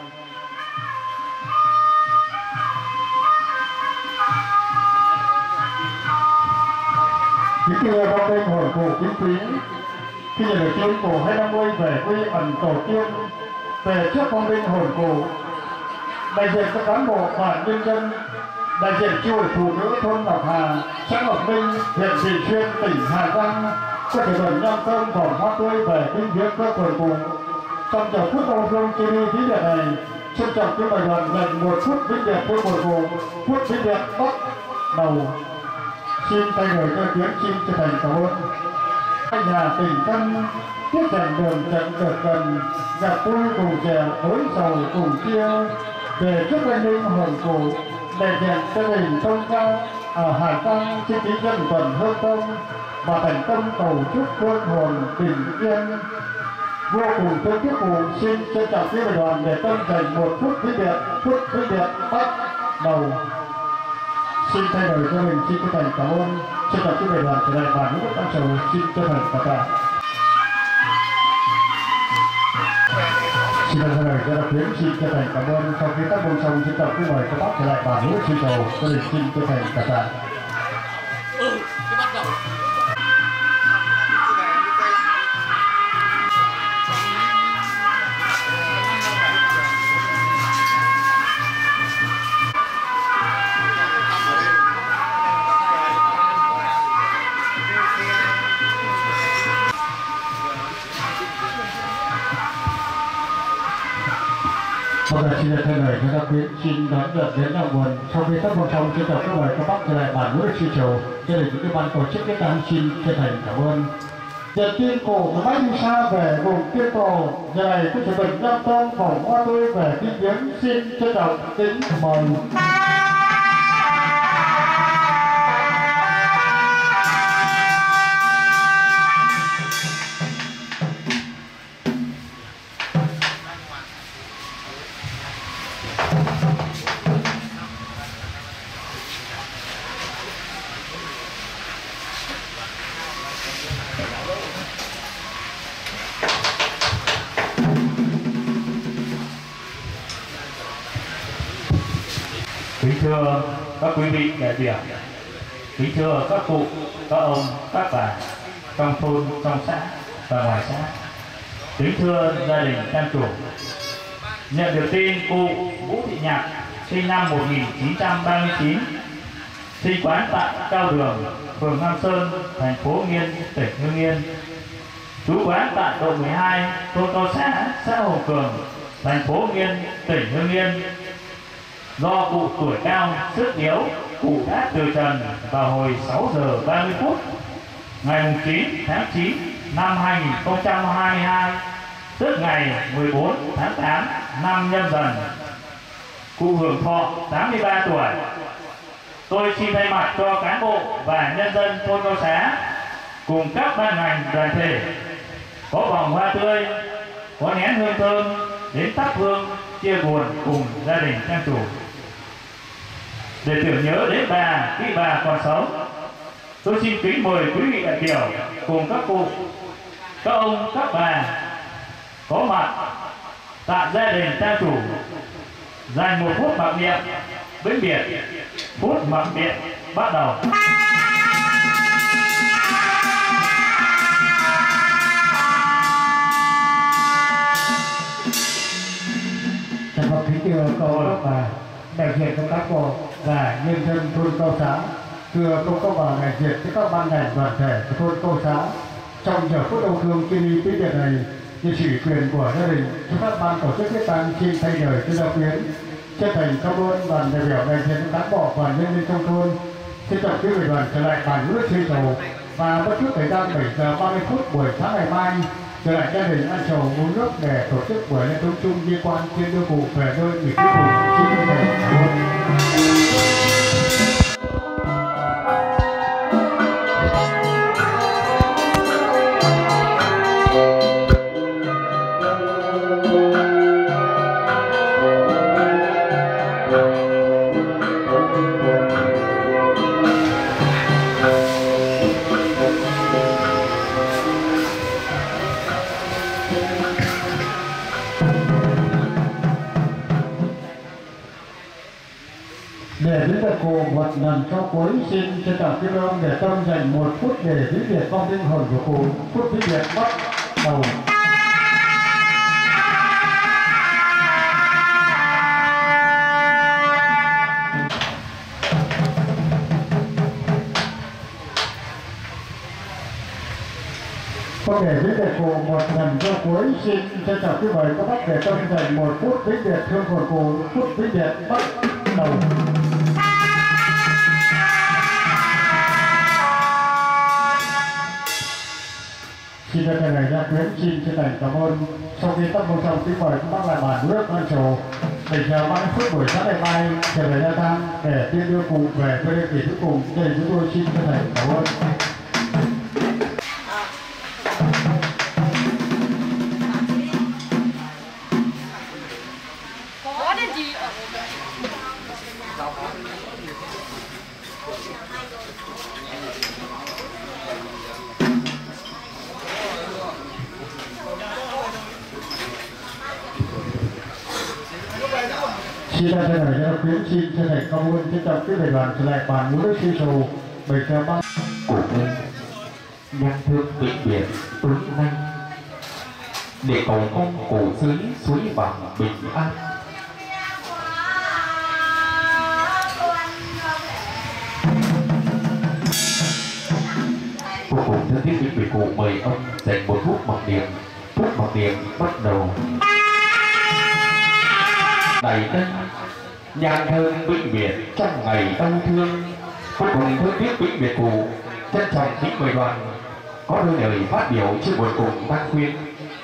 Những kia bao tên hồi cổ kính quý khi nhận được tin cổ hai năm mươi về quê ẩn tổ tiên về trước phong linh hồn cổ, đại diện các cán bộ và nhân dân, đại diện chi hội phụ nữ thôn Ngọc Hà, xã Ngọc Linh, huyện Vị Xuyên, tỉnh Hà Giang có thể đoàn nhang thơm vòng hoa tươi về kinh viếng các hồn cổ. Trong giờ phút âu dương chi đi thí địa này, trân trọng kính mời đoàn dành một phút vĩnh biệt với hồn cổ. Phút vĩnh biệt bắt đầu. Xin thay đổi cho tiếng xin chân thành cảm ơn. Hai nhà tình thân tiếp dàn đường trận được gần, gặp vui cùng trẻ đối giàu cùng chia về trước anh linh hồn cổ, đại diện gia đình Tông Cao ở Hà Giang xin kính dân tuần hương tông và thành tâm cầu chúc quân hồn bình yên. Vô cùng thương tiếc cụ xin trân trọng quý vị đoàn để tâm dành một phút vĩnh biệt. Phút vĩnh biệt bắt đầu. Xin thay đổi cho mình xin chân thành cảm ơn. Trân trọng quý vị đoàn trở lại bàn nước Tam Sầu. Xin chân thành cảm ơn. Xin thay đổi cho đặc biệt xin chân thành cảm ơn. Sau khi các vùng sông xin trọng quý mời các bác trở lại bàn nước Tam Sầu. Gia đình xin chân thành cảm ơn. Ừ, cái bắt đầu. Bây giờ xin thay lời cho các quý xin đón nhận đến nhà nguồn. Sau khi các vùng sông xin chào các mời các bác trở lại bản nước xin chào. Cho nên những cái ban tổ chức cái tăng xin chân thành cảm ơn. Nhận tin cổ máy bay đi xa về vùng tiên tổ, giờ này cũng sẽ bình nhang thơm vòng hoa tươi về kinh viếng. Xin trân trọng kính mời. Kính thưa các quý vị đại biểu, kính thưa các cụ, các ông, các bà trong thôn, trong xã và ngoài xã, kính thưa gia đình trang chủ. Nhận được tin cụ Vũ Thị Nhạc sinh năm một nghìn chín trăm ba mươi chín, sinh quán tại Cao Đường, phường Nam Sơn, thành phố Nghiên, tỉnh Hưng Yên, trú quán tại đội mười hai, thôn Cao Xã, xã Hồng Cường, thành phố Nghiên, tỉnh Hưng Yên. Do cụ tuổi cao, sức yếu, cụ đã từ trần vào hồi sáu giờ ba mươi phút ngày chín tháng chín năm hai nghìn không trăm hai mươi hai, tức ngày mười bốn tháng tám năm Nhâm Dần. Cụ hưởng thọ tám mươi ba tuổi. Tôi xin thay mặt cho cán bộ và nhân dân thôn Cao Xá cùng các ban ngành đoàn thể có vòng hoa tươi, có nén hương thơm đến thắp hương chia buồn cùng gia đình trang chủ. Để tưởng nhớ đến bà khi bà còn sống, tôi xin kính mời quý vị đại biểu cùng các cụ, các ông, các bà có mặt tại gia đình trang chủ dành một phút mặc niệm vĩnh biệt. Phút mặc niệm bắt đầu. Trong một kính thưa câu các bà, đại diện cho các bộ và nhân dân thôn Cao Xá, thưa công các bà đại diện cho các ban ngành đoàn thể của thôn Cao Xá, trong giờ phút đau thương khi đi tới điện này, như chỉ quyền của gia đình, chúng các ban tổ chức cái tang xin thay đời cho gia quyến, chân thành cảm ơn đoàn đại biểu đại diện cán bộ và nhân dân trong thôn. Xin chào quý vị đoàn trở lại bàn nước suy sầu và bất chút thời gian bảy giờ ba mươi phút buổi sáng ngày mai, trở lại gia đình ăn trầu uống nước để tổ chức buổi lễ tôn chung liên quan trên đưa cụ về nơi nghỉ cuối cùng xin thân thể cảm ơn. Để đến được cụ một lần cho cuối xin trân trọng kính ông để tâm dành một phút để vĩnh biệt vong linh hồn của cụ. Phút vĩnh biệt bắt đầu. Có thể vĩnh biệt cụ một lần cho cuối xin trân trọng kính mời các bác để tâm dành một phút vĩnh biệt thương hồn cụ. Phút vĩnh biệt bắt đầu. Xin được thầy gia quyến xin chân thành cảm ơn. Sau khi tất môn xong kính mời các bác lại bàn nước ăn trầu. Để chờ ba mươi phút buổi sáng ngày mai trở về Nha Trang để tiên đưa cụ về quê đêm kỳ cuối cùng. Đây chúng tôi xin chân thành cảm ơn. Có đến gì ở Xin ra chân này cho quyến xin chân thành cảm ơn trân trọng quý vị đoàn trở lại bàn múa nước xin sầu bảy giờ ba. Cụ ơi, nhang thương vĩnh biệt ứng nhanh để cầu mong cụ dưới suối vàng bình an. Vô cùng thân thiết quý vị cụ mời ông dành một phút mặc niệm. Phút mặc niệm bắt đầu. Đầy đất nhang thơm vĩnh biệt trong ngày đau thương. Vô cùng thân thiết vĩnh biệt cụ trân trọng kính mời đoàn có đôi lời phát biểu trước buổi cùng ban khuyên.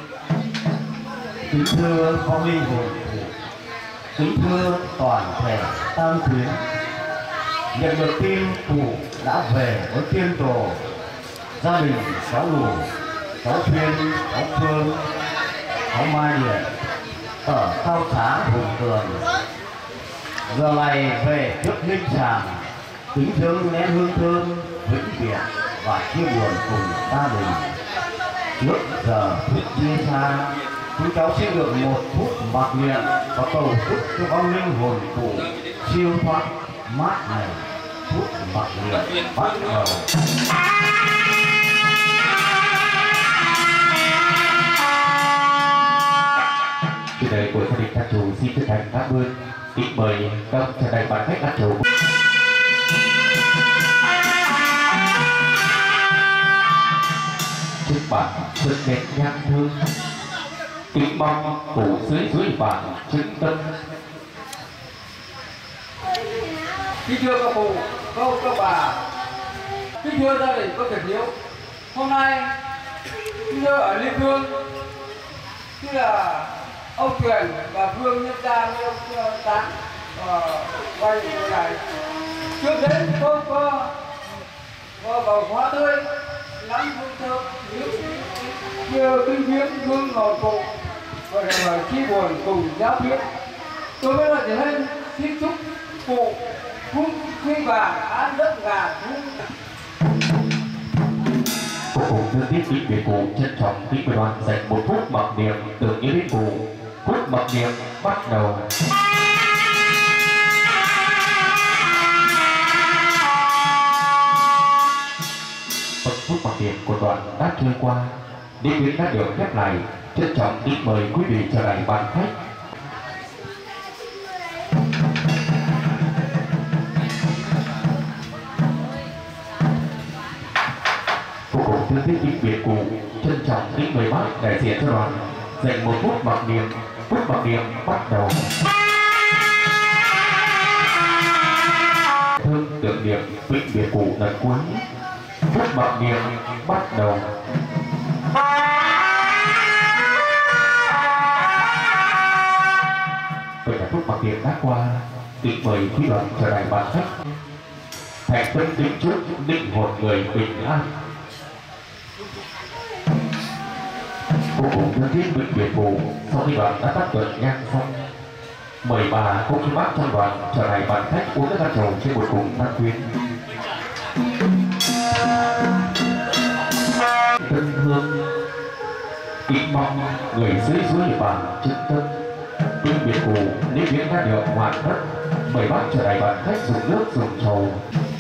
Kính thưa phong linh hồn cụ, kính thưa toàn thể tam tuyến, nhận được tin cụ đã về với tiên tổ, gia đình cháu Lù, cháu Thuyên, cháu Phương, cháu Mai Điển ở cao xá Hùng Cường. Giờ này về trước linh tràng, kính dâng nén hương thơm vĩnh biệt và chia buồn cùng gia đình. Trước giờ thức chia xa, chúng cháu xin được một phút mặc niệm và cầu chúc cho vong linh hồn cụ siêu thoát mát này. Phút mặc niệm bắt đầu. Từ đời của gia đình các chủ xin chân thành cảm ơn. Kính mời các trở thành bàn khách ăn trầu. Chúc bạn xuân đẹp nhang thơm. Kính mong cụ dưới dưới vàng chứng tâm. Kính thưa các cụ, các ông, các bà, kính thưa gia đình có thể hiếu. Hôm nay kính thưa ở Liên Hương, tức là ông Tuyền và Phương Nhân Gia với ông Tán quay người này. Trước đến tôi có có vào hoa tươi lắm hương thơm như kinh viếng hương ngọt cụ và để mời chi buồn cùng giáo thuyết. Tôi mới là chỉ lên xin chúc cụ phúc huy vàng án đất gà phúc. Vô cùng thân thiết kính về cụ trân trọng kính mời đoàn dành một phút mặc niệm tưởng nhớ đến cụ. Phút mặc niệm bắt đầu. Phút mặc niệm của đoàn đã trôi qua, đi tuyến đã được khép lại. Trân trọng kính mời quý vị trở lại bàn khách. Vô cùng thân thiết kính về cụ trân trọng kính mời bác đại diện cho đoàn dành một phút mặc niệm. Phút mặc niệm bắt đầu. Thương tưởng niệm vĩnh biệt cụ lần cuối. Phút mặc niệm bắt đầu. mặc niệm đã qua, kính mời quý đoàn trở lại bàn khách. Thành tâm kính chúc định một người bình an. Vô cùng thân thiết bệnh viện Phù, sau khi đoàn đã tắt tuần nhang xong, mời bà cũng như bác trong đoàn trở lại bàn khách uống nước ăn trầu trên một cùng Phan Quyến. Tân hương kính mong người dưới dưới bàn chứng tâm bệnh viện Phù nếu biến ra được hoàn tất, mời bác trở lại bàn khách dùng nước dùng trầu.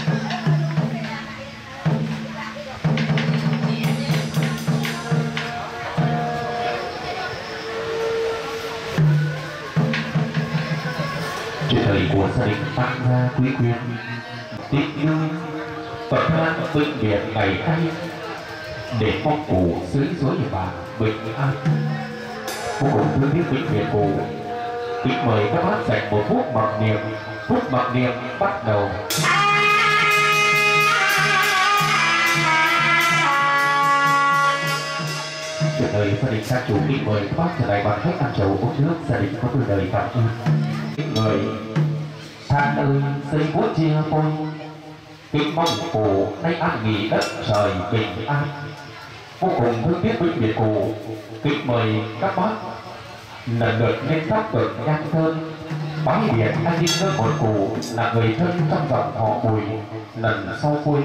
Chuyện đời của gia đình tăng gia quý quyến tích lương Phật an bệnh viện ngày nay để mong cụ dưới dối bà bình an. Vô cùng thương tiếc bệnh viện Phù, kính mời các bác dành một phút mặc niệm. Phút mặc niệm bắt đầu. Chuyện đời gia đình gia chủ kính mời các bác trở lại bàn khách ăn trầu uống nước. Gia đình có từ đời cảm ơn. Kính mời than ơi xây bút chia phôi, kính mong cụ nay an nghỉ đất trời bình an. Vô cùng thương tiếc bệnh viện Phù, kính mời các bác lần lượt lên thắp tượng nhang thơm bái biệt anh đi nơi một cụ là người thân trong dòng họ Bùi lần sau cuối.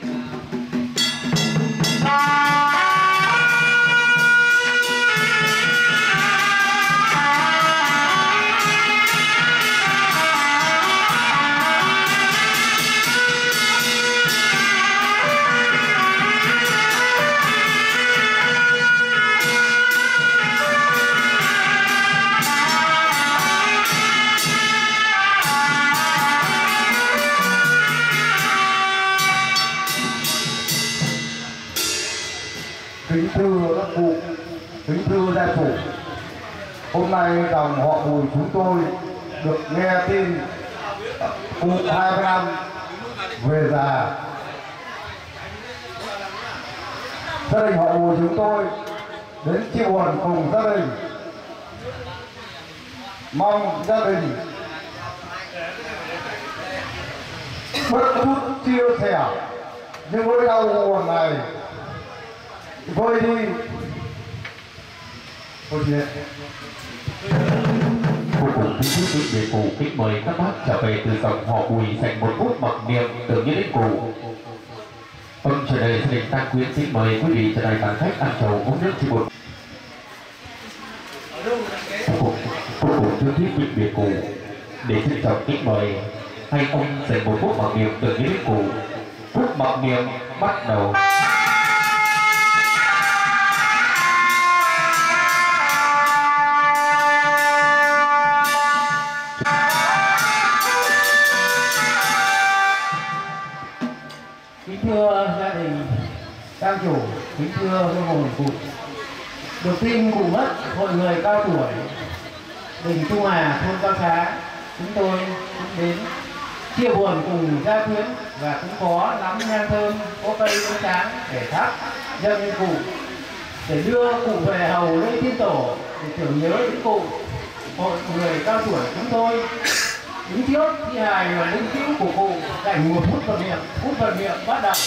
Kính thưa các cụ, kính thưa gia chủ, hôm nay dòng họ Bùi chúng tôi được nghe tin cụ hai mươi năm về già. Gia đình họ Bùi chúng tôi đến chia buồn cùng gia đình, mong gia đình bớt chút chia sẻ những nỗi đau buồn này vơi đi. Vô cùng kính thưa quý vị cụ, kính mời các bác trở về từ dòng họ Bùi dành một phút mặc niệm tưởng nhớ đến cụ. Vâng, trở đây gia đình Tăng Quyến xin mời quý vị trở lại bàn khách ăn trầu uống nước trên một. Vô cùng thương thiết quý vị cụ, để trân trọng kính mời hai ông dành một phút mặc niệm tưởng nhớ đến cụ. Phút mặc niệm bắt đầu. Kính thưa gia đình Trang chủ, kính thưa hương hồn cụ, được tin cụ mất hội người cao tuổi đình Trung Hà thôn Cao Xá, chúng tôi cũng đến chia buồn cùng gia quyến và cũng có nắm nhang thơm, có cây ánh sáng để thắp dâng lên cụ, để đưa cụ về hầu lễ tiên tổ, để tưởng nhớ đến cụ. Hội người cao tuổi chúng tôi đứng trước thi hài và linh cữu của cụ, cảnh một phút vào miệng, phút vào miệng bắt đầu.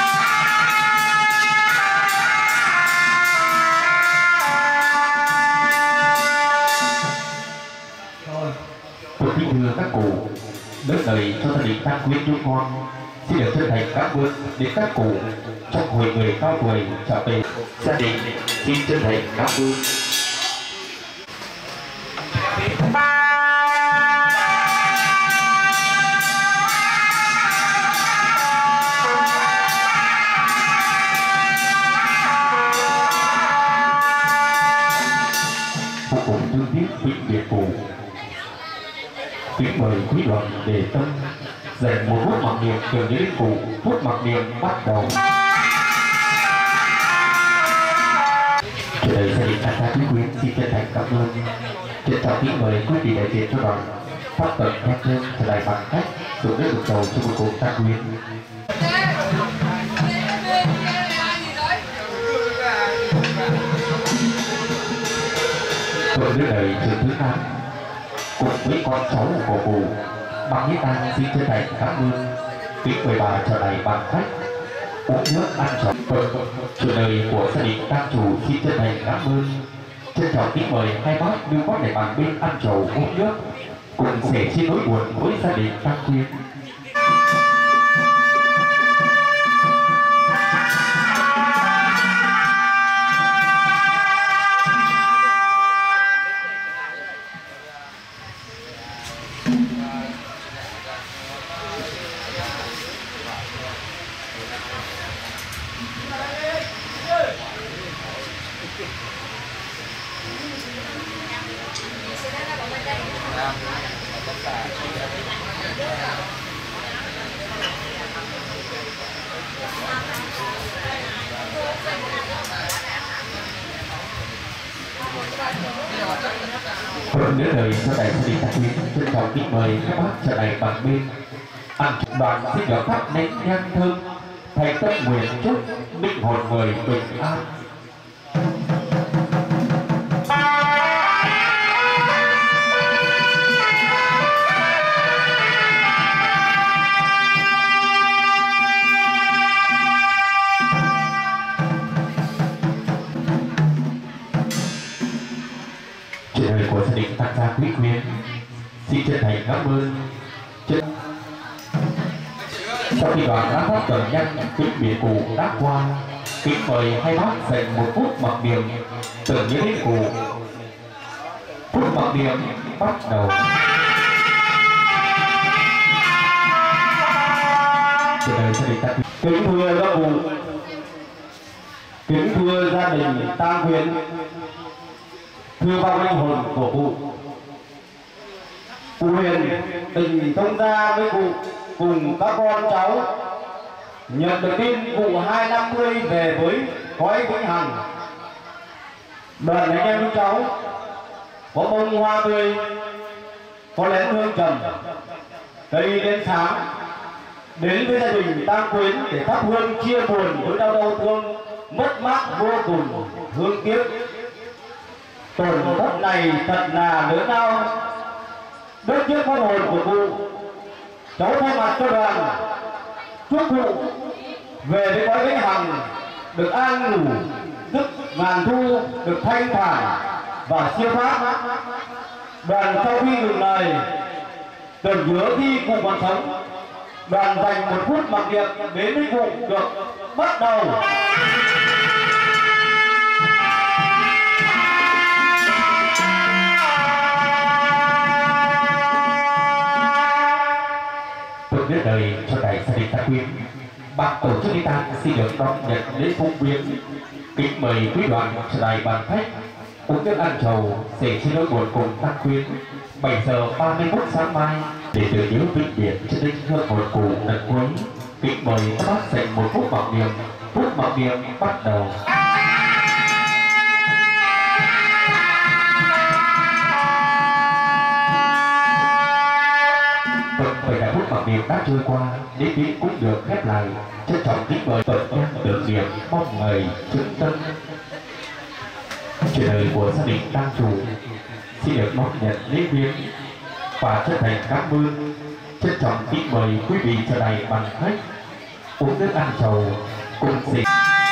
Tôi kính thưa các cụ, đất đời cho gia đình Tăng Quyến chúng con xin được chân thành cảm ơn đến các cụ trong hội người cao tuổi trở về. Gia đình xin chân thành cảm ơn. Vô cùng thương tiếc bệnh viện Phù, kính mời quý đoàn để tâm dành một phút mặc niệm tưởng nhớ đến cụ. Phút mặc niệm bắt đầu. Trở đây gia đình Tăng Gia quý quyến xin chân thành cảm ơn. Trân trọng kính mời quý vị đại diện cho đoàn phát tận nhang thơm trở lại bàn khách dùng nước được cầu cho một cụ Tăng Quyến. Còn nước này trường thứ năm cùng với con cháu của cụ bằng nghĩa tang xin chân thành cảm ơn kính mời bà trở lại bàn khách uống nước ăn trầu. Chuyện đời của gia đình tang chủ xin chân thành cảm ơn, trân trọng kính mời hai bác đưa bác lại bàn bên ăn trầu uống nước cùng sẻ chia nỗi buồn với gia đình Tăng Quyến. Phần nữa lời cho đại gia đình Tăng Quyến trân trọng kính mời các bác trở lại bằng bên ăn đoàn xin được thắp nén nhang thơm thành tâm nguyện chúc linh hồn người bình an. Chuyện đời của gia đình Tăng Gia Quý Quyến xin chân thành cảm ơn. Sau khi đoàn đã phát cờ nhân kính biệt cụ đã qua, kính mời hai bác dành một phút mặc niệm tưởng nhớ đến cụ. Phút mặc niệm bắt đầu. Chuyện đời gia đình Tăng Quyến. Kính thưa các cụ, kính thưa gia đình Tăng Quyến, thưa bao linh hồn của cụ. Cụ Huyền tình thông gia với cụ cùng các con cháu nhận được tin cụ hai năm mươi về với cõi vĩnh hằng. Đoàn anh em cháu có bông hoa tươi, có nén hương trầm, cây đến sáng đến với gia đình Tăng Quyến để thắp hương chia buồn với đau đau thương mất mát vô cùng thương tiếc. Tổn thất này thật là lớn lao. Đất trước con hồn của cụ, cháu thay mặt cho đoàn chúc cụ về với cõi vĩnh hằng được an ngủ, giấc ngàn thu, được thanh thản và siêu thoát. Đoàn sau khi ngừng lời tưởng nhớ khi cụ còn sống, đoàn dành một phút mặc niệm đến với cụ được bắt đầu. Tôi biết đời cho đại gia đình Tăng Quyến, ban tổ chức lễ tang xin được đón nhận lễ phụng viếng. Kính mời quý đoàn trở lại bàn khách uống nước ăn trầu sẻ chia nỗi buồn cùng Tăng Quyến. bảy giờ ba mươi phút sáng mai để tưởng nhớ vĩnh biệt cho linh hương hồn cụ lần cuối. Kính mời các bác dành một phút mặc niệm. Phút mặc niệm bắt đầu. Vậy là phút mặc niệm đã trôi qua, lễ viếng cũng được khép lại. Trân trọng kính mời tận nhân được niệm mong người chứng tâm. Chuyện đời của gia đình Tăng chủ xin được đón nhận lễ viếng và chân thành cảm ơn. Trân trọng kính mời quý vị trở lại bàn khách uống nước ăn trầu cùng dịp.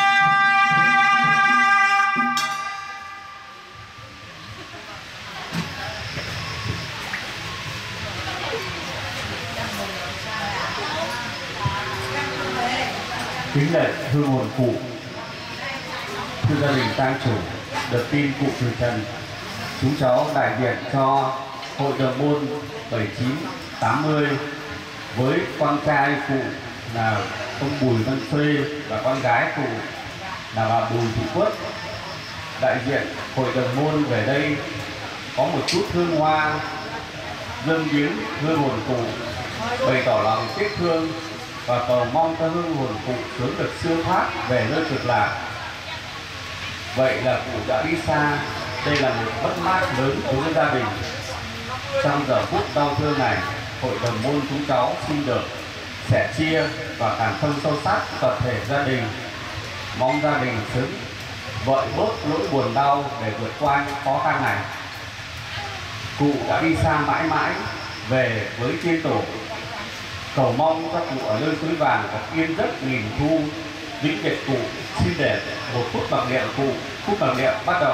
Kính lệ hương hồn cụ. Thưa gia đình Tăng chủ, được tin cụ từ trần, chúng cháu đại diện cho hội đồng môn bảy chín tám mươi với con trai cụ là ông Bùi Văn Phê và con gái cụ là bà Bùi Thị Quất. Đại diện hội đồng môn về đây có một chút hương hoa dâng viếng hương hồn cụ, bày tỏ lòng tiếc thương và cầu mong cho hương hồn cụ sớm được siêu thoát về nơi cực lạc. Vậy là cụ đã đi xa, đây là một mất mát lớn đối với gia đình. Trong giờ phút đau thương này, hội đồng môn chúng cháu xin được sẻ chia và cảm thông sâu sắc tập thể gia đình, mong gia đình sớm vợi bớt nỗi buồn đau để vượt qua những khó khăn này. cụ đã đi xa mãi mãi về với tiên tổ, cầu mong cho cụ ở nơi suối vàng gặp yên giấc nghìn thu vĩnh biệt cụ. Xin để một phút mặc niệm cụ. Phút mặc niệm bắt đầu.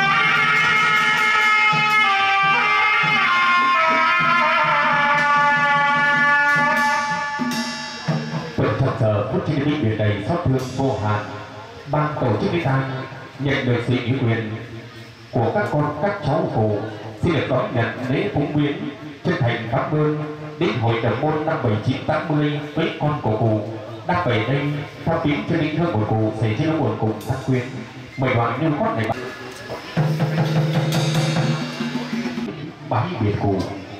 Tuần thật giờ phút trên đi biển đầy xót thương vô hạn, ban tổ chức lễ tang nhận được sự ủy quyền của các con các cháu cụ, xin được đón nhận lễ phúng viếng, chân thành cảm ơn đến hội đồng môn năm bảy chín tám mươi với con của cụ đã về đây theo tiếng cho linh hương của cụ xảy trên buồn cùng thân quyến. Mời đoàn nêu gót này bái biệt cụ.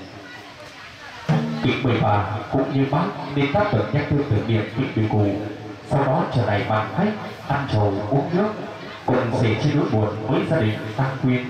Kính mời bà cũng như bác nên tác động nhắc thương tưởng niệm kính biệt cụ, sau đó trở lại bàn khách ăn trầu uống nước cùng sẻ chia nỗi buồn với gia đình tăng quyến.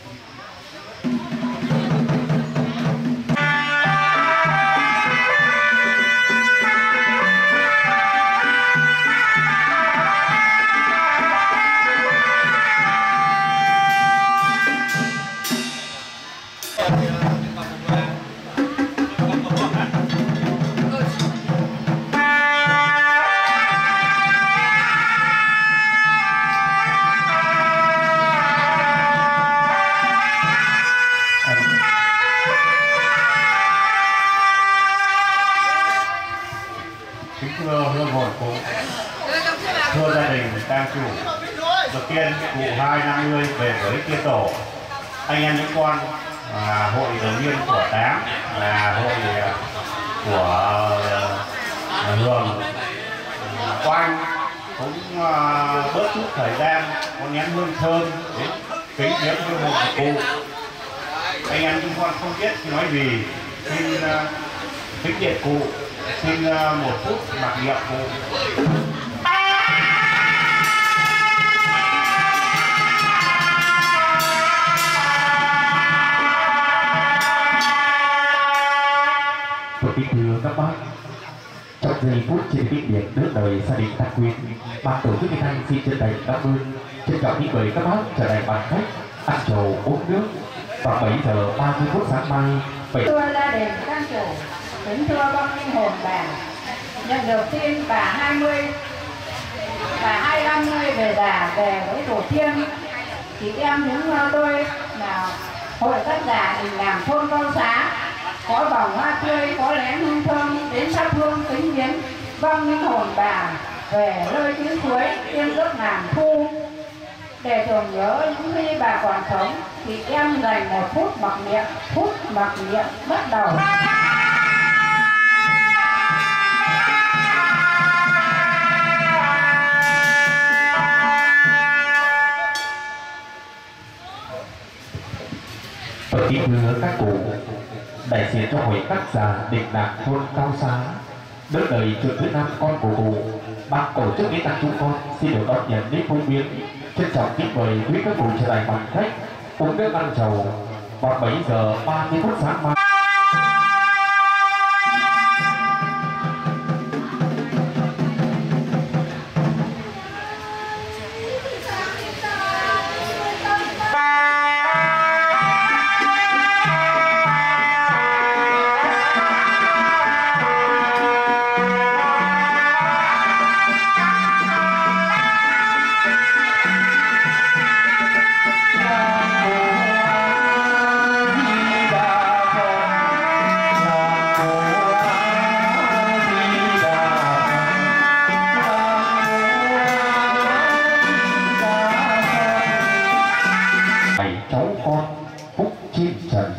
Thưa gia đình tang chủ, đầu tiên cụ hai năm mươi về với tiên tổ, anh em những con à, hội đầu tiên của Tám là hội của uh, Hường Oanh cũng uh, bớt chút thời gian có nén hương thơm đến kính viếng hương hồn của cụ. Anh em những con không biết nói gì, xin uh, kính điện cụ, xin uh, một phút mặc niệm cụ. Kính thưa các bác, trong giây phút trên kinh điển đỡ đời gia đình Tăng Quyến, ban tổ chức lễ tang xin chân thành cảm ơn, trân trọng kính mời các bác trở lại bàn khách ăn trầu uống nước. Và bảy giờ ba mươi phút sáng mai, bảy thưa gia đình Tăng chủ, kính thưa vong linh hồn bà, nhận được tin bà hai mươi bà hai năm mươi về già về với tổ tiên, thì em những đôi là hội tác giả đình làng thôn Cao Xá có vòng hoa tươi, có lén hương thơm đến thắp hương kính viếng vong linh hồn bà về nơi tiếng suối yên giấc ngàn thu. Để tưởng nhớ những khi bà còn sống thì em dành một phút mặc niệm. Phút mặc niệm bắt đầu. Tôi kính thưa các cụ, đại diện cho hội tác giả đình làng thôn Cao Xá đỡ đời trường thứ năm con của cụ, ban tổ chức lễ tang chúng con xin được đón nhận lễ phúng viếng, trân trọng kính mời quý các cụ trở lại bàn khách uống nước ăn trầu vào bảy giờ ba mươi phút sáng mai. Cháu con phúc trên trần.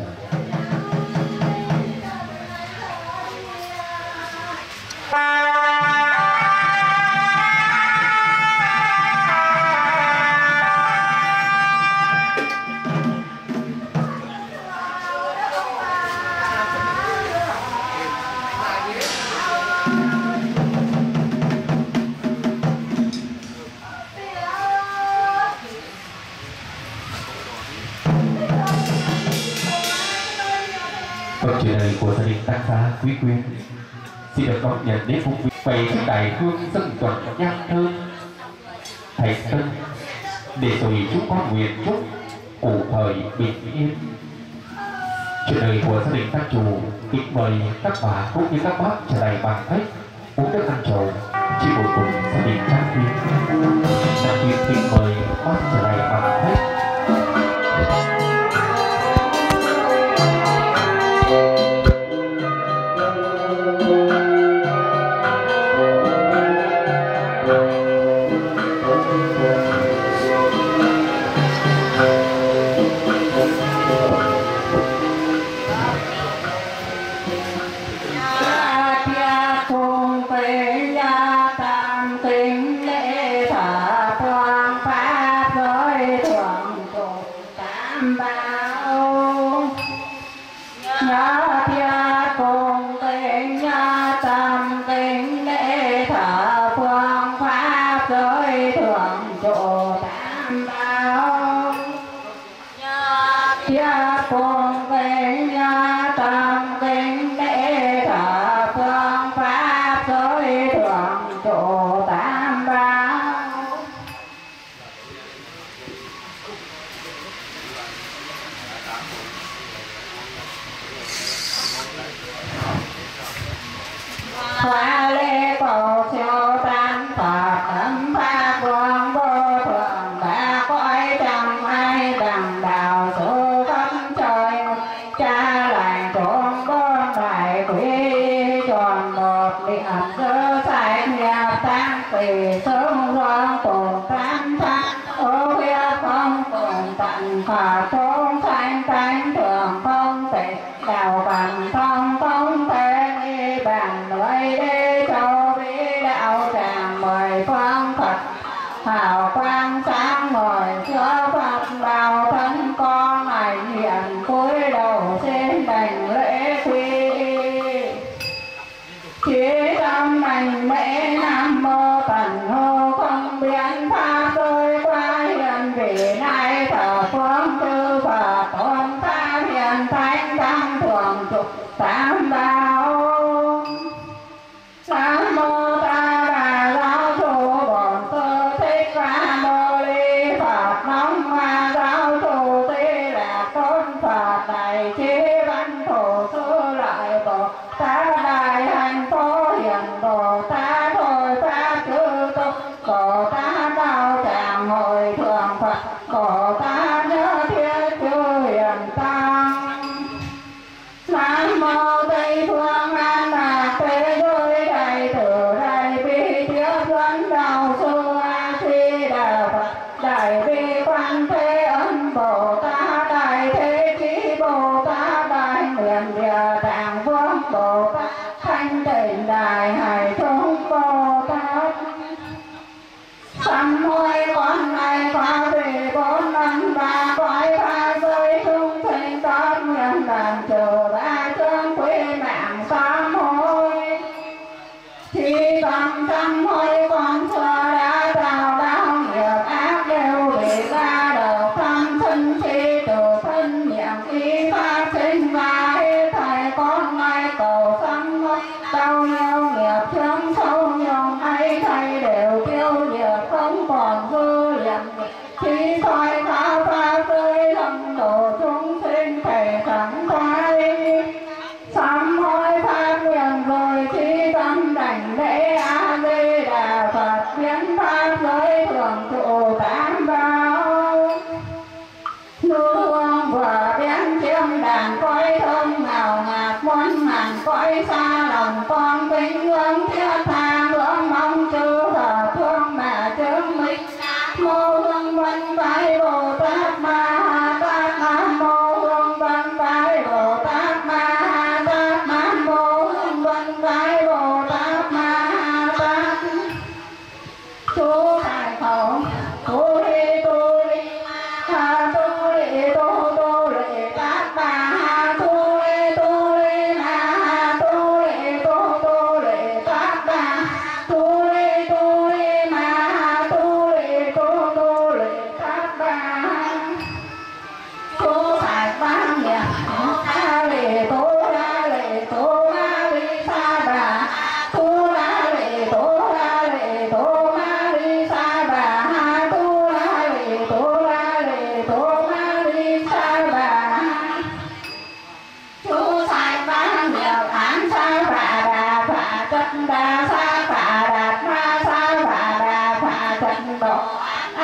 Câu chuyện này của gia đình Tăng Xá Quý Quyến xin được đón nhận đến phục vụ về trước đại hương dân tuần nhang thơm thành tân, để rồi chúng con nguyện chúc cụ thời bình yên. Chuyện đời của gia đình Tăng Chủ kính mời các bà cũng như các bác trở lại bàn khách uống nước ăn trầu chi buổi cùng gia đình Tăng Tuyên. Tăng Tuyên kính mời bác trở lại bàn khách. Hoa lê cầu siêu tam Phật ấm pháp vương vô thượng đã cõi chẳng ai bằng đạo sự khắp trời cha lành trốn bốn đại quý tròn một điện sơ sạch nhập tăng quỷ sớm loan tồn tam thác ô huyết không cùng tận khả trốn thanh thanh thường không thể đạo bằng thông không thể nghi bằng nơi đế châu vĩ đạo tràng mười phương Phật hào quang sáng ngồi chứa Phật vào thân con này hiện cúi đầu xin đảnh lễ quy chí tâm mạnh mẽ nam mô tần hô không biến pháp tôi qua hiện vị nay thờ phương tư Phật tôn ta hiện thánh tăng thường trục tam bảo. Nam mô Ta Bà Giáo Chủ Bổn Sư Thích Ca Mâu Ni Phật. Nam mô Giáo Chủ Tỳ Lạc Tôn Phật. Đại trí văn thổ sư lợi Bồ Tát. Đại hạnh phổ hiền Bồ Tát. Hồi pháp chư túc Bồ Tát. Đạo tràng hội thượng Phật Bồ Tát. Nhớ thiết chư hiền tăng. Nam mô Tây Phương An Lạc Thế Giới Đại Từ Đại Bi Thiết Dẫn Đạo Sư A Di Đà Phật. Đại Bi Quan Thế Ân Bồ Tát. Đại Thế Chí Bồ Tát. Đại Nguyện Địa Tạng Vương Bồ Tát. Thanh Tịnh Đại Hải Chúng Bồ Tát. Sám hối con này phá về bốn năm ba cõi tha giới chúng sinh tất nguyện đàn chờ ba chương quý mạng sám hối. Khi con sám hối con xưa đã tạo đau nghiệp ác đều bị ba đầu tham thân chi từ thân miệng ý phát sinh và hết thầy con ngay cầu sám hối. Bao nhiêu nghiệp chướng sâu nhung ấy thầy đều tiêu diệt không còn dư liệm. Chỉ thoại khá phá giới lâm độ chúng sinh thể chẳng thoái. Sám hối phát nguyện rồi chí tâm đảnh lễ A Di Đà Phật. Biến pháp giới thường trụ tám bảo. Lưu hương vừa biến chiêm đàn cõi thơm ngào ngạt muôn ngàn cõi xa lòng con kính ngưỡng thiết tha ngưỡng mong chư Phật thương mẹ chứng minh. Mô hương văn bái Bồ Tát Ma Ha Tát. Nam mô hương văn bái Bồ Tát Ma Ha Tát. Nam mô hương văn bái Bồ Tát Ma Ha Tát. Chú Đại Khẩu Tu Ly Tu Ly Ha Tu Ly Tu Tu Ly Tát Bà Ha Tu Ly Tu Ly Ma Ha Tu Ly Tu Tu Ly Tát Bà Tu Ly Tu Ly Ma Ha Tu Ly Tu Tu Ly Tát Bà.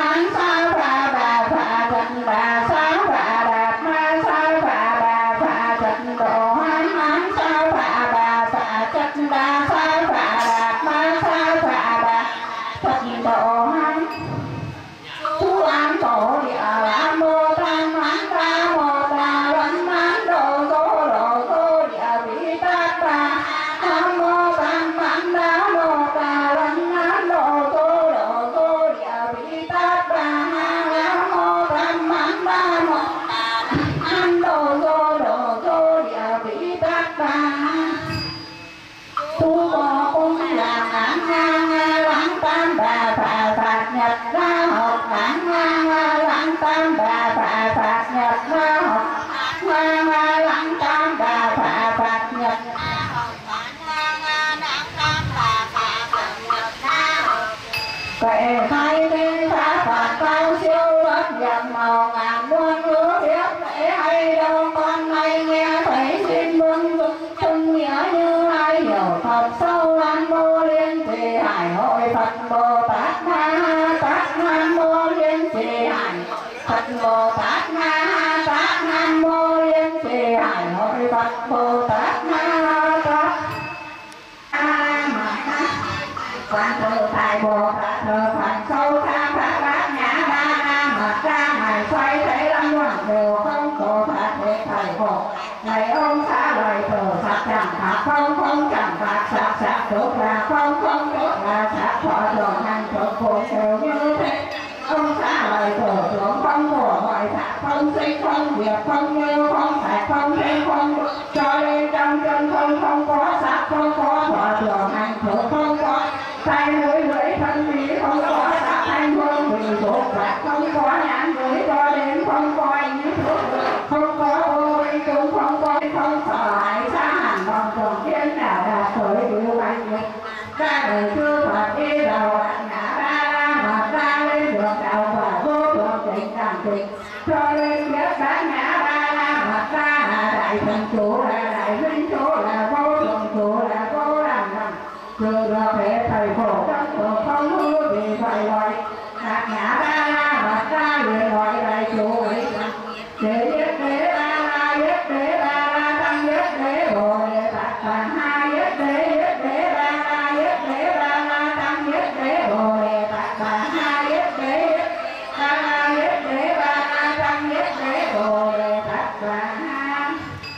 án sa phạ đà phạ trần đà sa phạ đà ma sa phạ đà phạ trần độ án án sa phạ đà phạ trần đà sa phạ đà ma sa phạ đà trần độ án tu án tổ địa la mô tam án ca mô đà văn án độ cô độ cô địa vị tát đà nam mô tam án đa mô đà văn án độ cô độ cô địa vị tát đà nam mô tam án đa mô án độ cô độ cô địa vị tát đà tu bồ cung là ngã nga lãng tam bà phạ phạt nhật ra học ngã nga lãng tam bà phạ phạt nhật ra học nga nga lãng tam bà phạ phạt nhật kệ hai bên phá phạt cao siêu đất dầm màu ngàn muôn hứa biết lễ hay đâu con nay nghe thấy xin vâng thân nghĩa như ai hiểu thật sâu an mô liên trì hải hội Phật Bồ Tát Ma Ha Tát Nam mô liên trì hải Phật Bồ Tát Ma Ha Tát Nam mô liên trì hải hội Phật Bồ Tát Ma Ha Tát A Ma Ha quan tự tại Bồ Tát thờ Phật sâu tham phá bát nhã ba na mật ra mày xoay thấy lâm hoàng đều không khổ phạt để thầy khổ này ông xa lời thờ sạc chẳng phạt không không chẳng phạt sạc sạc tốt là không không tốt là sạc thọ đường hành thực khổ đều như thế ông xa lời thờ thượng không của mọi phạt không sinh không việc không như không phải không thêm không cho nên trong chân không không có sạc không có thọ đường hành thực không có tay mũi lưỡi thân khí không có sạc thanh hương vì thuốc và không có nhãn lưỡi cho đến không có ý thuốc không có vô vi cũng không có không sợ hãi xa hẳn bằng thường thiên nào đạt khởi điều anh nhật ra đời chư Phật đi đầu đặng ngã ba la mật ra lên đường đạo và vô thường tịnh đẳng tịnh cho nên biết bát ngã ba la mật ra là đại thần chủ là đại vinh chủ là vô thường chủ là vô đẳng đẳng trừ được hệ thầy khổ trong thường không hư vì thầy gọi đạt ngã ba la mật ra liền gọi đại chủ ấy để biết đế ba la biết đế ba la tăng biết đế bồ đề tát bàn hai biết đế biết đế ba la biết đế ba la tăng biết đế bồ đề tát bàn hai biết đế ba la biết đế ba la tăng biết đế bồ đề tát bàn hai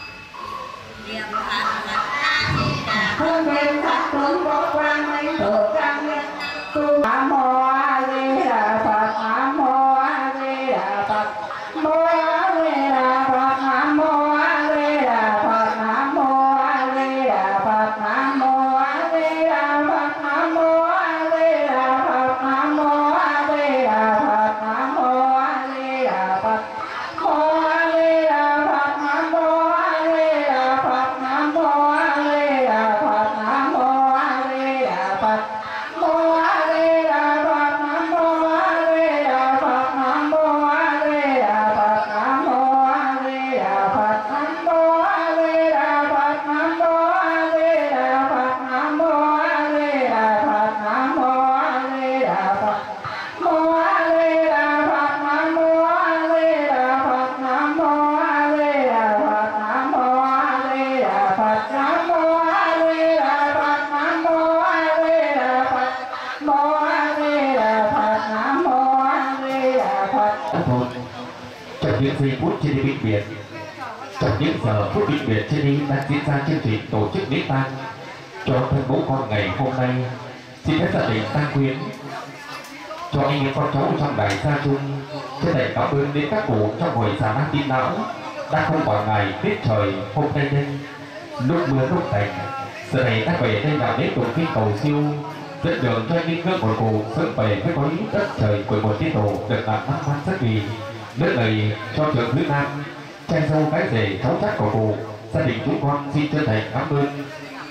không nên thắt tướng có quan minh tự trang nhất tu nam mô a di đà Phật nam mô a di đà Phật mô a di đà Phật nam mô a di đà Phật nam mô a di đà Phật nam mô a di đà Phật nam mô a di đà Phật nam mô a di đà Phật nam mô a di đà Phật mô a di đà Phật nam mô a di đà Phật nam mô a di đà Phật nam mô a di đà Phật mô a di đà Phật nam mô a di đà Phật nam mô a di đà Phật nam mô a di đà Phật nam mô a di đà Phật nam mô a di đà Phật nam mô a di đà Phật nam mô a di đà Phật mô a di đà Phật nam mô a di đà Phật nam mô a di đà Phật nam mô a di đà Phật nam mô a di đà Phật nam mô a di đà Phật mô a di đà Phật nam mô a di đà Phật. Thôi, trong những giây phút trên đi bệnh viện, trong những giờ phút bệnh viện trên đi đang diễn ra chương trình tổ chức lễ tang cho thân mẫu con ngày hôm nay, xin phép gia đình tang quyến cho anh em con cháu trong đài gia chung chân thành cảm ơn đến các cụ trong hồi già mang tin não đã không quản ngày tiết trời hôm nay đây lúc mưa lúc tạnh giờ này đã về đây làm lễ tụng kinh cầu siêu dẫn đường cho anh em nước một cụ sớm về với khói đất trời của một tiết tổ được làm mang mang rất vì nước này cho trường thứ nam trai dâu gái rể cháu chắc của cụ gia đình chúng con xin chân thành cảm ơn.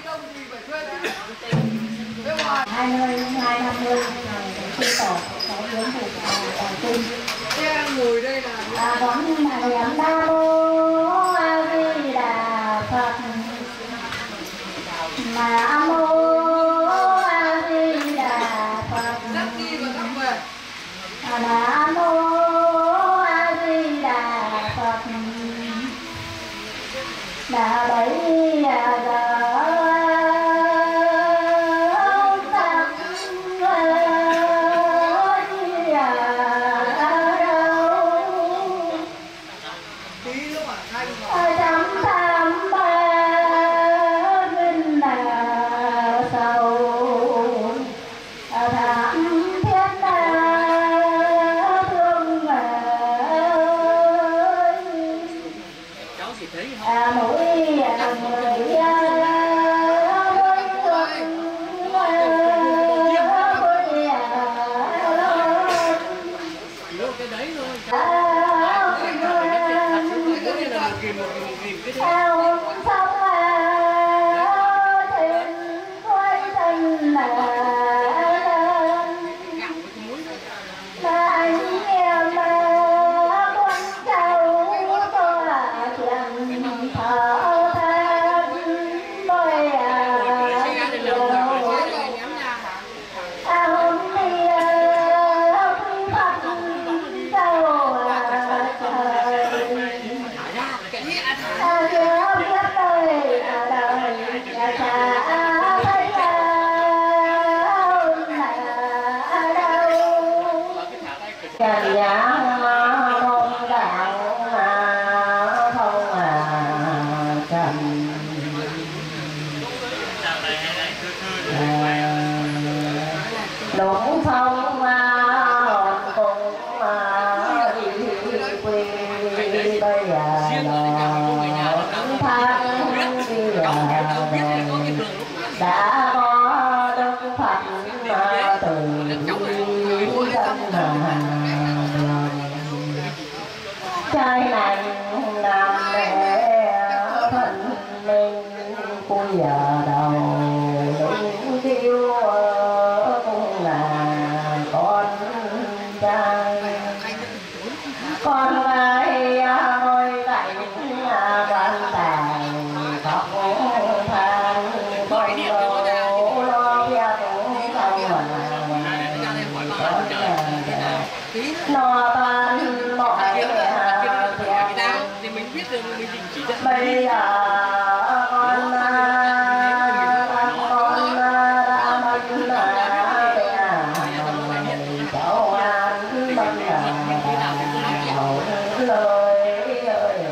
hai mươi hai năm mươi khi tổ có hướng thủ đạo tinh ngồi đây là vẫn là niệm nam mô a di đà Phật nam mô a di đà Phật nam Nam mô A Di Đà Phật. Đà bảy đà đã có đức Phật từ trai này làm mẹ thân mình cuối giờ đầu những kêu cũng là con trai con gái ngồi cạnh quan tài khóc than con đầu lo việc không mà lo tan mọi bây giờ con con đã mất mẹ cháu ăn bất hầu lời ơi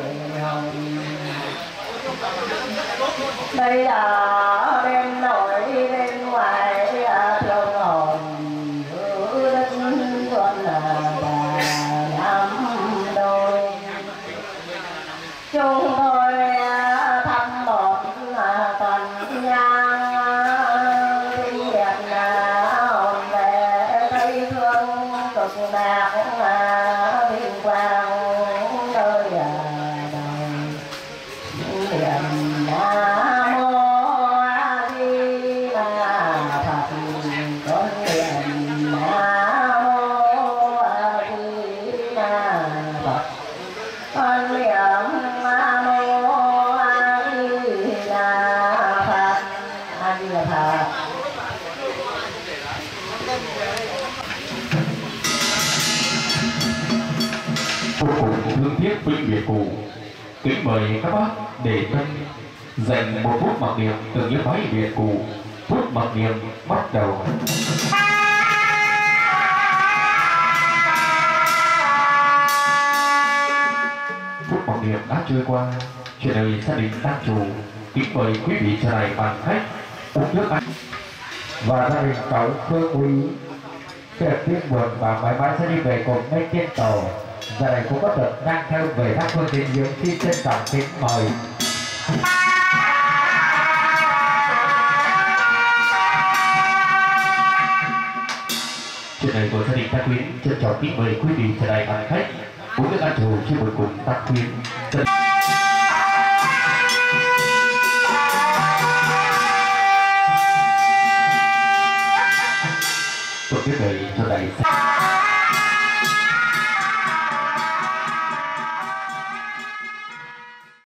bây giờ bên nội bên ngoài thương hồn giữ đất luôn là nắm đôi chúng tôi thăm một tuần nhang kinh điển hồn về thấy thương cực lạc vinh quang nơi đời niệm Nam mô A Di Đà Phật con niệm Nam mô A Di Đà Phật con niệm Nam mô A Di Đà Phật A Di Đà Phật. Vô cùng thương tiếc vĩnh biệt cụ, kính mời các bác để thân dành một phút mặc niệm tưởng nhớ bái biệt cụ. Phút mặc niệm bắt đầu. Phút mặc niệm đã trôi qua, chuyện đời gia đình đang chủ. Kính mời quý vị trở lại bàn khách uống nước ăn. Và gia đình cháu Phương Quý sẽ tiếc buồn và mãi mãi sẽ đi về cùng ngay trên tàu. Gia đình cũng có đợt đang theo về thác phương tiện hiếm xin trân trọng kính mời. Chuyện này của gia đình Tác Quyến trân trọng kính mời quý vị trở lại bàn khách uống nước ăn trù trên buổi cùng Tác Quyến. Tôi biết lời cho đầy